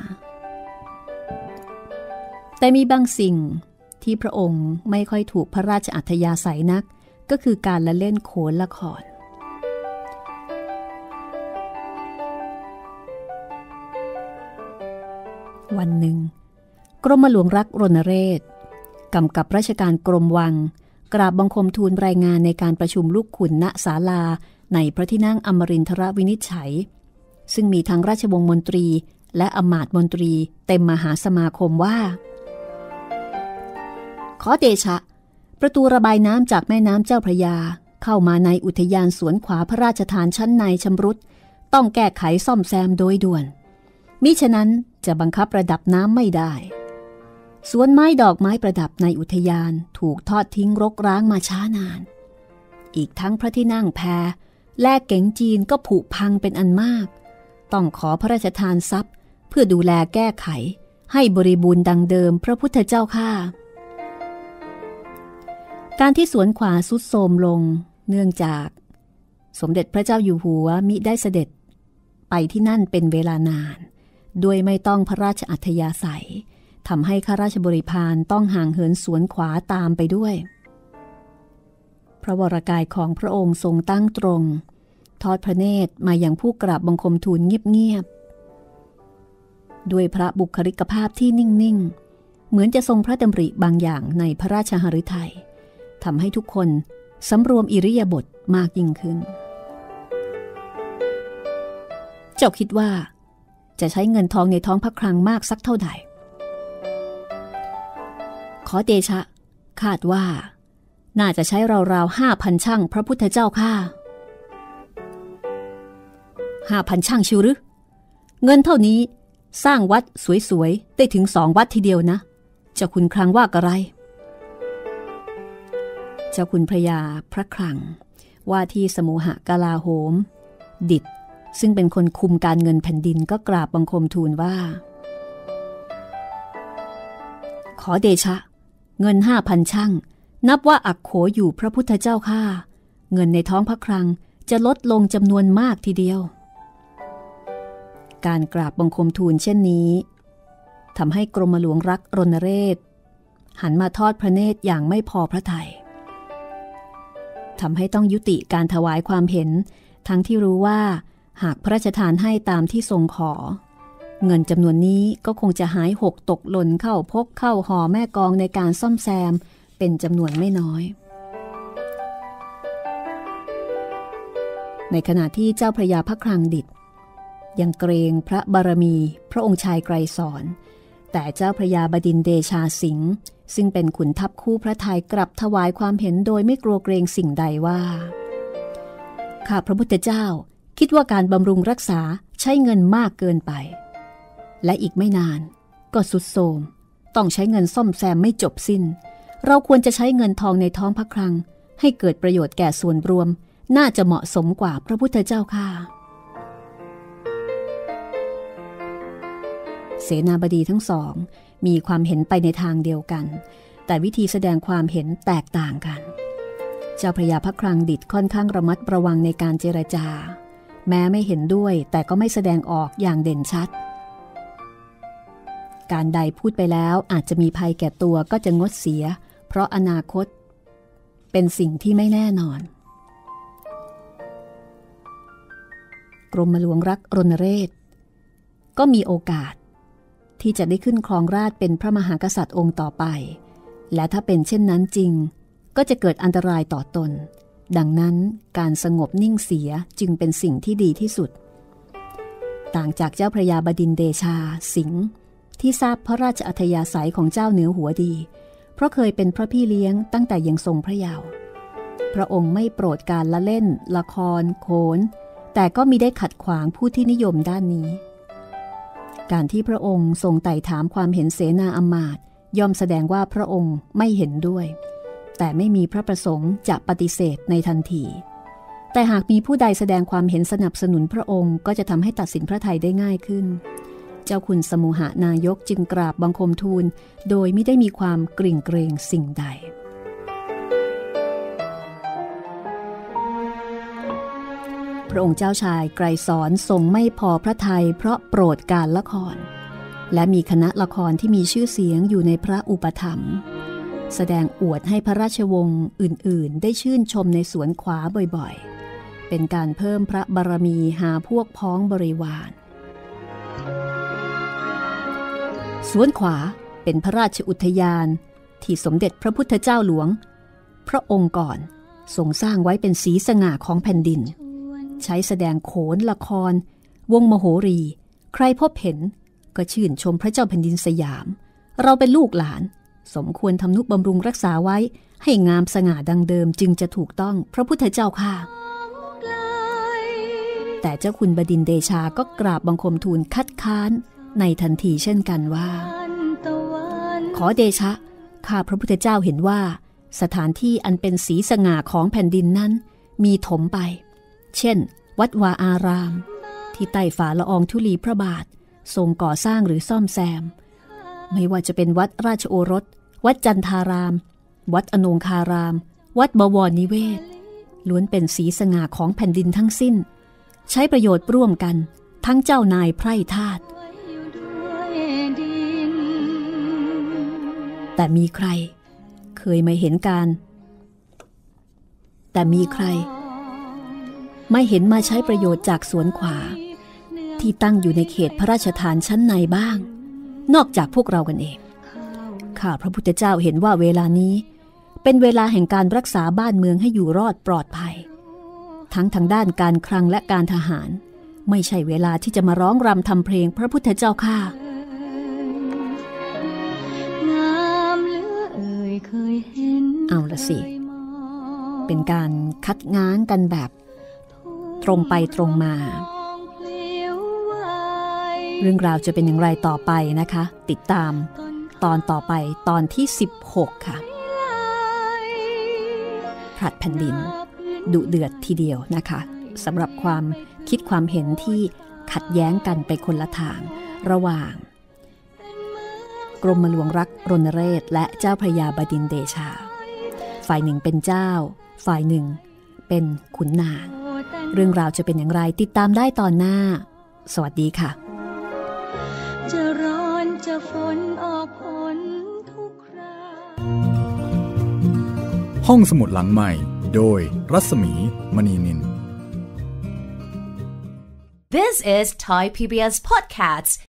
แต่มีบางสิ่งที่พระองค์ไม่ค่อยถูกพระราชอัธยาศัยนักก็คือการละเล่นโขนละครวันหนึ่งกรมหลวงรักรณเรศกำกับราชการกรมวังกราบบังคมทูลรายงานในการประชุมลูกขุนณศาลาในพระที่นั่งอมรินทรวินิจฉัยซึ่งมีทั้งราชวงศ์มนตรีและอมาตย์มนตรีเต็มมหาสมาคมว่าขอเดชะประตูระบายน้ำจากแม่น้ำเจ้าพระยาเข้ามาในอุทยานสวนขวาพระราชทานชั้นในชำรุดต้องแก้ไขซ่อมแซมโดยด่วนมิฉะนั้นจะบังคับระดับน้ำไม่ได้สวนไม้ดอกไม้ประดับในอุทยานถูกทอดทิ้งรกร้างมาช้านานอีกทั้งพระที่นั่งแพและเก๋งจีนก็ผุพังเป็นอันมากต้องขอพระราชทานทรัพย์เพื่อดูแลแก้ไขให้บริบูรณ์ดังเดิมพระพุทธเจ้าข้าการที่สวนขวาทรุดโทรมลงเนื่องจากสมเด็จพระเจ้าอยู่หัวมิได้เสด็จไปที่นั่นเป็นเวลานานด้วยไม่ต้องพระราชอัธยาศัยทำให้ข้าราชบริพารต้องห่างเหินสวนขวาตามไปด้วยพระวรกายของพระองค์ทรงตั้งตรงทอดพระเนตรมาอย่างผู้กราบบังคมทูลเงียบๆด้วยพระบุคลิกภาพที่นิ่งๆเหมือนจะทรงพระดำริบางอย่างในพระราชหฤทัยทำให้ทุกคนสำรวมอิริยาบถมากยิ่งขึ้นเจ้าคิดว่าจะใช้เงินทองในท้องพระคลังมากสักเท่าใดขอเดชะคาดว่าน่าจะใช้ราวๆ 5,000 ชั่งพระพุทธเจ้าข้า 5,000 ชั่งชิวหรือเงินเท่านี้สร้างวัดสวยๆได้ถึง2 วัดทีเดียวนะเจ้าคุณคลังว่าอะไรเจ้าคุณพระยาพระคลังว่าที่สมุหกลาโหมดิษฐ์ซึ่งเป็นคนคุมการเงินแผ่นดินก็กราบบังคมทูลว่าขอเดชะเงิน 5,000 ชั่งนับว่าอักโขอยู่พระพุทธเจ้าข้าเงินในท้องพระคลังจะลดลงจำนวนมากทีเดียวการกราบบังคมทูลเช่นนี้ทำให้กรมหลวงรักรณเรศหันมาทอดพระเนตรอย่างไม่พอพระทัยทำให้ต้องยุติการถวายความเห็นทั้งที่รู้ว่าหากพระราชทานให้ตามที่ทรงขอเงินจำนวนนี้ก็คงจะหายหกตกหล่นเข้าพกเข้าห่อแม่กองในการซ่อมแซมเป็นจำนวนไม่น้อยในขณะที่เจ้าพระยาพระคลังดิษฐ์ยังเกรงพระบารมีพระองค์ชายไกรสอนแต่เจ้าพระยาบดินทร์เดชาสิงห์ซึ่งเป็นขุนทัพคู่พระทัยกลับถวายความเห็นโดยไม่กลัวเกรงสิ่งใดว่าข้าพระพุทธเจ้าคิดว่าการบำรุงรักษาใช้เงินมากเกินไปและอีกไม่นานก็ทรุดโทรมต้องใช้เงินซ่อมแซมไม่จบสิ้นเราควรจะใช้เงินทองในท้องพระคลังให้เกิดประโยชน์แก่ส่วนรวมน่าจะเหมาะสมกว่าพระพุทธเจ้าค่ะเสนาบดีทั้งสองมีความเห็นไปในทางเดียวกันแต่วิธีแสดงความเห็นแตกต่างกันเจ้าพระยาพระคลังดิษฐ์ค่อนข้างระมัดระวังในการเจรจาแม้ไม่เห็นด้วยแต่ก็ไม่แสดงออกอย่างเด่นชัดการใดพูดไปแล้วอาจจะมีภัยแก่ตัวก็จะงดเสียเพราะอนาคตเป็นสิ่งที่ไม่แน่นอนกรมหลวงรักรณเรศก็มีโอกาสที่จะได้ขึ้นครองราชย์เป็นพระมหากษัตริย์องค์ต่อไปและถ้าเป็นเช่นนั้นจริงก็จะเกิดอันตรายต่อตนดังนั้นการสงบนิ่งเสียจึงเป็นสิ่งที่ดีที่สุดต่างจากเจ้าพระยาบดินทร์เดชาสิงห์ที่ทราบพระราชอัธยาศัยของเจ้าเหนือหัวดีเพราะเคยเป็นพระพี่เลี้ยงตั้งแต่ยังทรงพระเยาว์พระองค์ไม่โปรดการละเล่นละครโขนแต่ก็มิได้ขัดขวางผู้ที่นิยมด้านนี้การที่พระองค์ทรงไต่ถามความเห็นเสนาอำมาตย์ย่อมแสดงว่าพระองค์ไม่เห็นด้วยแต่ไม่มีพระประสงค์จะปฏิเสธในทันทีแต่หากมีผู้ใดแสดงความเห็นสนับสนุนพระองค์ก็จะทำให้ตัดสินพระทัยได้ง่ายขึ้นเจ้าคุณสมุหนายกจึงกราบบังคมทูลโดยไม่ได้มีความเกรงสิ่งใดพระองค์เจ้าชายไกรสอนทรงไม่พอพระทัยเพราะโปรดการละครและมีคณะละครที่มีชื่อเสียงอยู่ในพระอุปถัมภ์แสดงอวดให้พระราชวงศ์อื่นๆได้ชื่นชมในสวนขวาบ่อยๆเป็นการเพิ่มพระบารมีหาพวกพ้องบริวารสวนขวาเป็นพระราชอุทยานที่สมเด็จพระพุทธเจ้าหลวงพระองค์ก่อนทรงสร้างไว้เป็นสีสง่าของแผ่นดินใช้แสดงโขนละครวงมโหรีใครพบเห็นก็ชื่นชมพระเจ้าแผ่นดินสยามเราเป็นลูกหลานสมควรทำนุบำรุงรักษาไว้ให้งามสง่าดังเดิมจึงจะถูกต้องพระพุทธเจ้าค่ะแต่เจ้าคุณบดินทร์เดชาก็กราบบังคมทูลคัดค้านในทันทีเช่นกันว่าขอเดชะข้าพระพุทธเจ้าเห็นว่าสถานที่อันเป็นสีสง่าของแผ่นดินนั้นมีถมไปเช่นวัดวาอารามที่ใต้ฝาละอองธุลีพระบาททรงก่อสร้างหรือซ่อมแซมไม่ว่าจะเป็นวัดราชโอรสวัดจันทารามวัดอนงคารามวัดบวรนิเวศล้วนเป็นสีสง่าของแผ่นดินทั้งสิ้นใช้ประโยชน์ร่วมกันทั้งเจ้านายไพร่ทาสแต่มีใครเคยมาเห็นการแต่มีใครไม่เห็นมาใช้ประโยชน์จากสวนขวาที่ตั้งอยู่ในเขตพระราชฐานชั้นในบ้างนอกจากพวกเรากันเองข้าพระพุทธเจ้าเห็นว่าเวลานี้เป็นเวลาแห่งการรักษาบ้านเมืองให้อยู่รอดปลอดภัยทั้งทางด้านการคลังและการทหารไม่ใช่เวลาที่จะมาร้องรำทำเพลงพระพุทธเจ้าข้าเอาละสิเป็นการคัดง้างกันแบบตรงไปตรงมาเรื่องราวจะเป็นอย่างไรต่อไปนะคะติดตามตอนต่อไปตอนที่16ค่ะผลัดแผ่นดินดุเดือดทีเดียวนะคะสำหรับความคิดความเห็นที่ขัดแย้งกันไปคนละทางระหว่างกรมหลวงรักรณเรศและเจ้าพระยาบดินทร์เดชาฝ่ายหนึ่งเป็นเจ้าฝ่ายหนึ่งเป็นขุนนางเรื่องราวจะเป็นอย่างไรติดตามได้ตอนหน้าสวัสดีค่ะจะร้อนจะฝนออกผลทุกคราห้องสมุดหลังใหม่โดยรัศมีมณีนิน This is Thai PBS Podcasts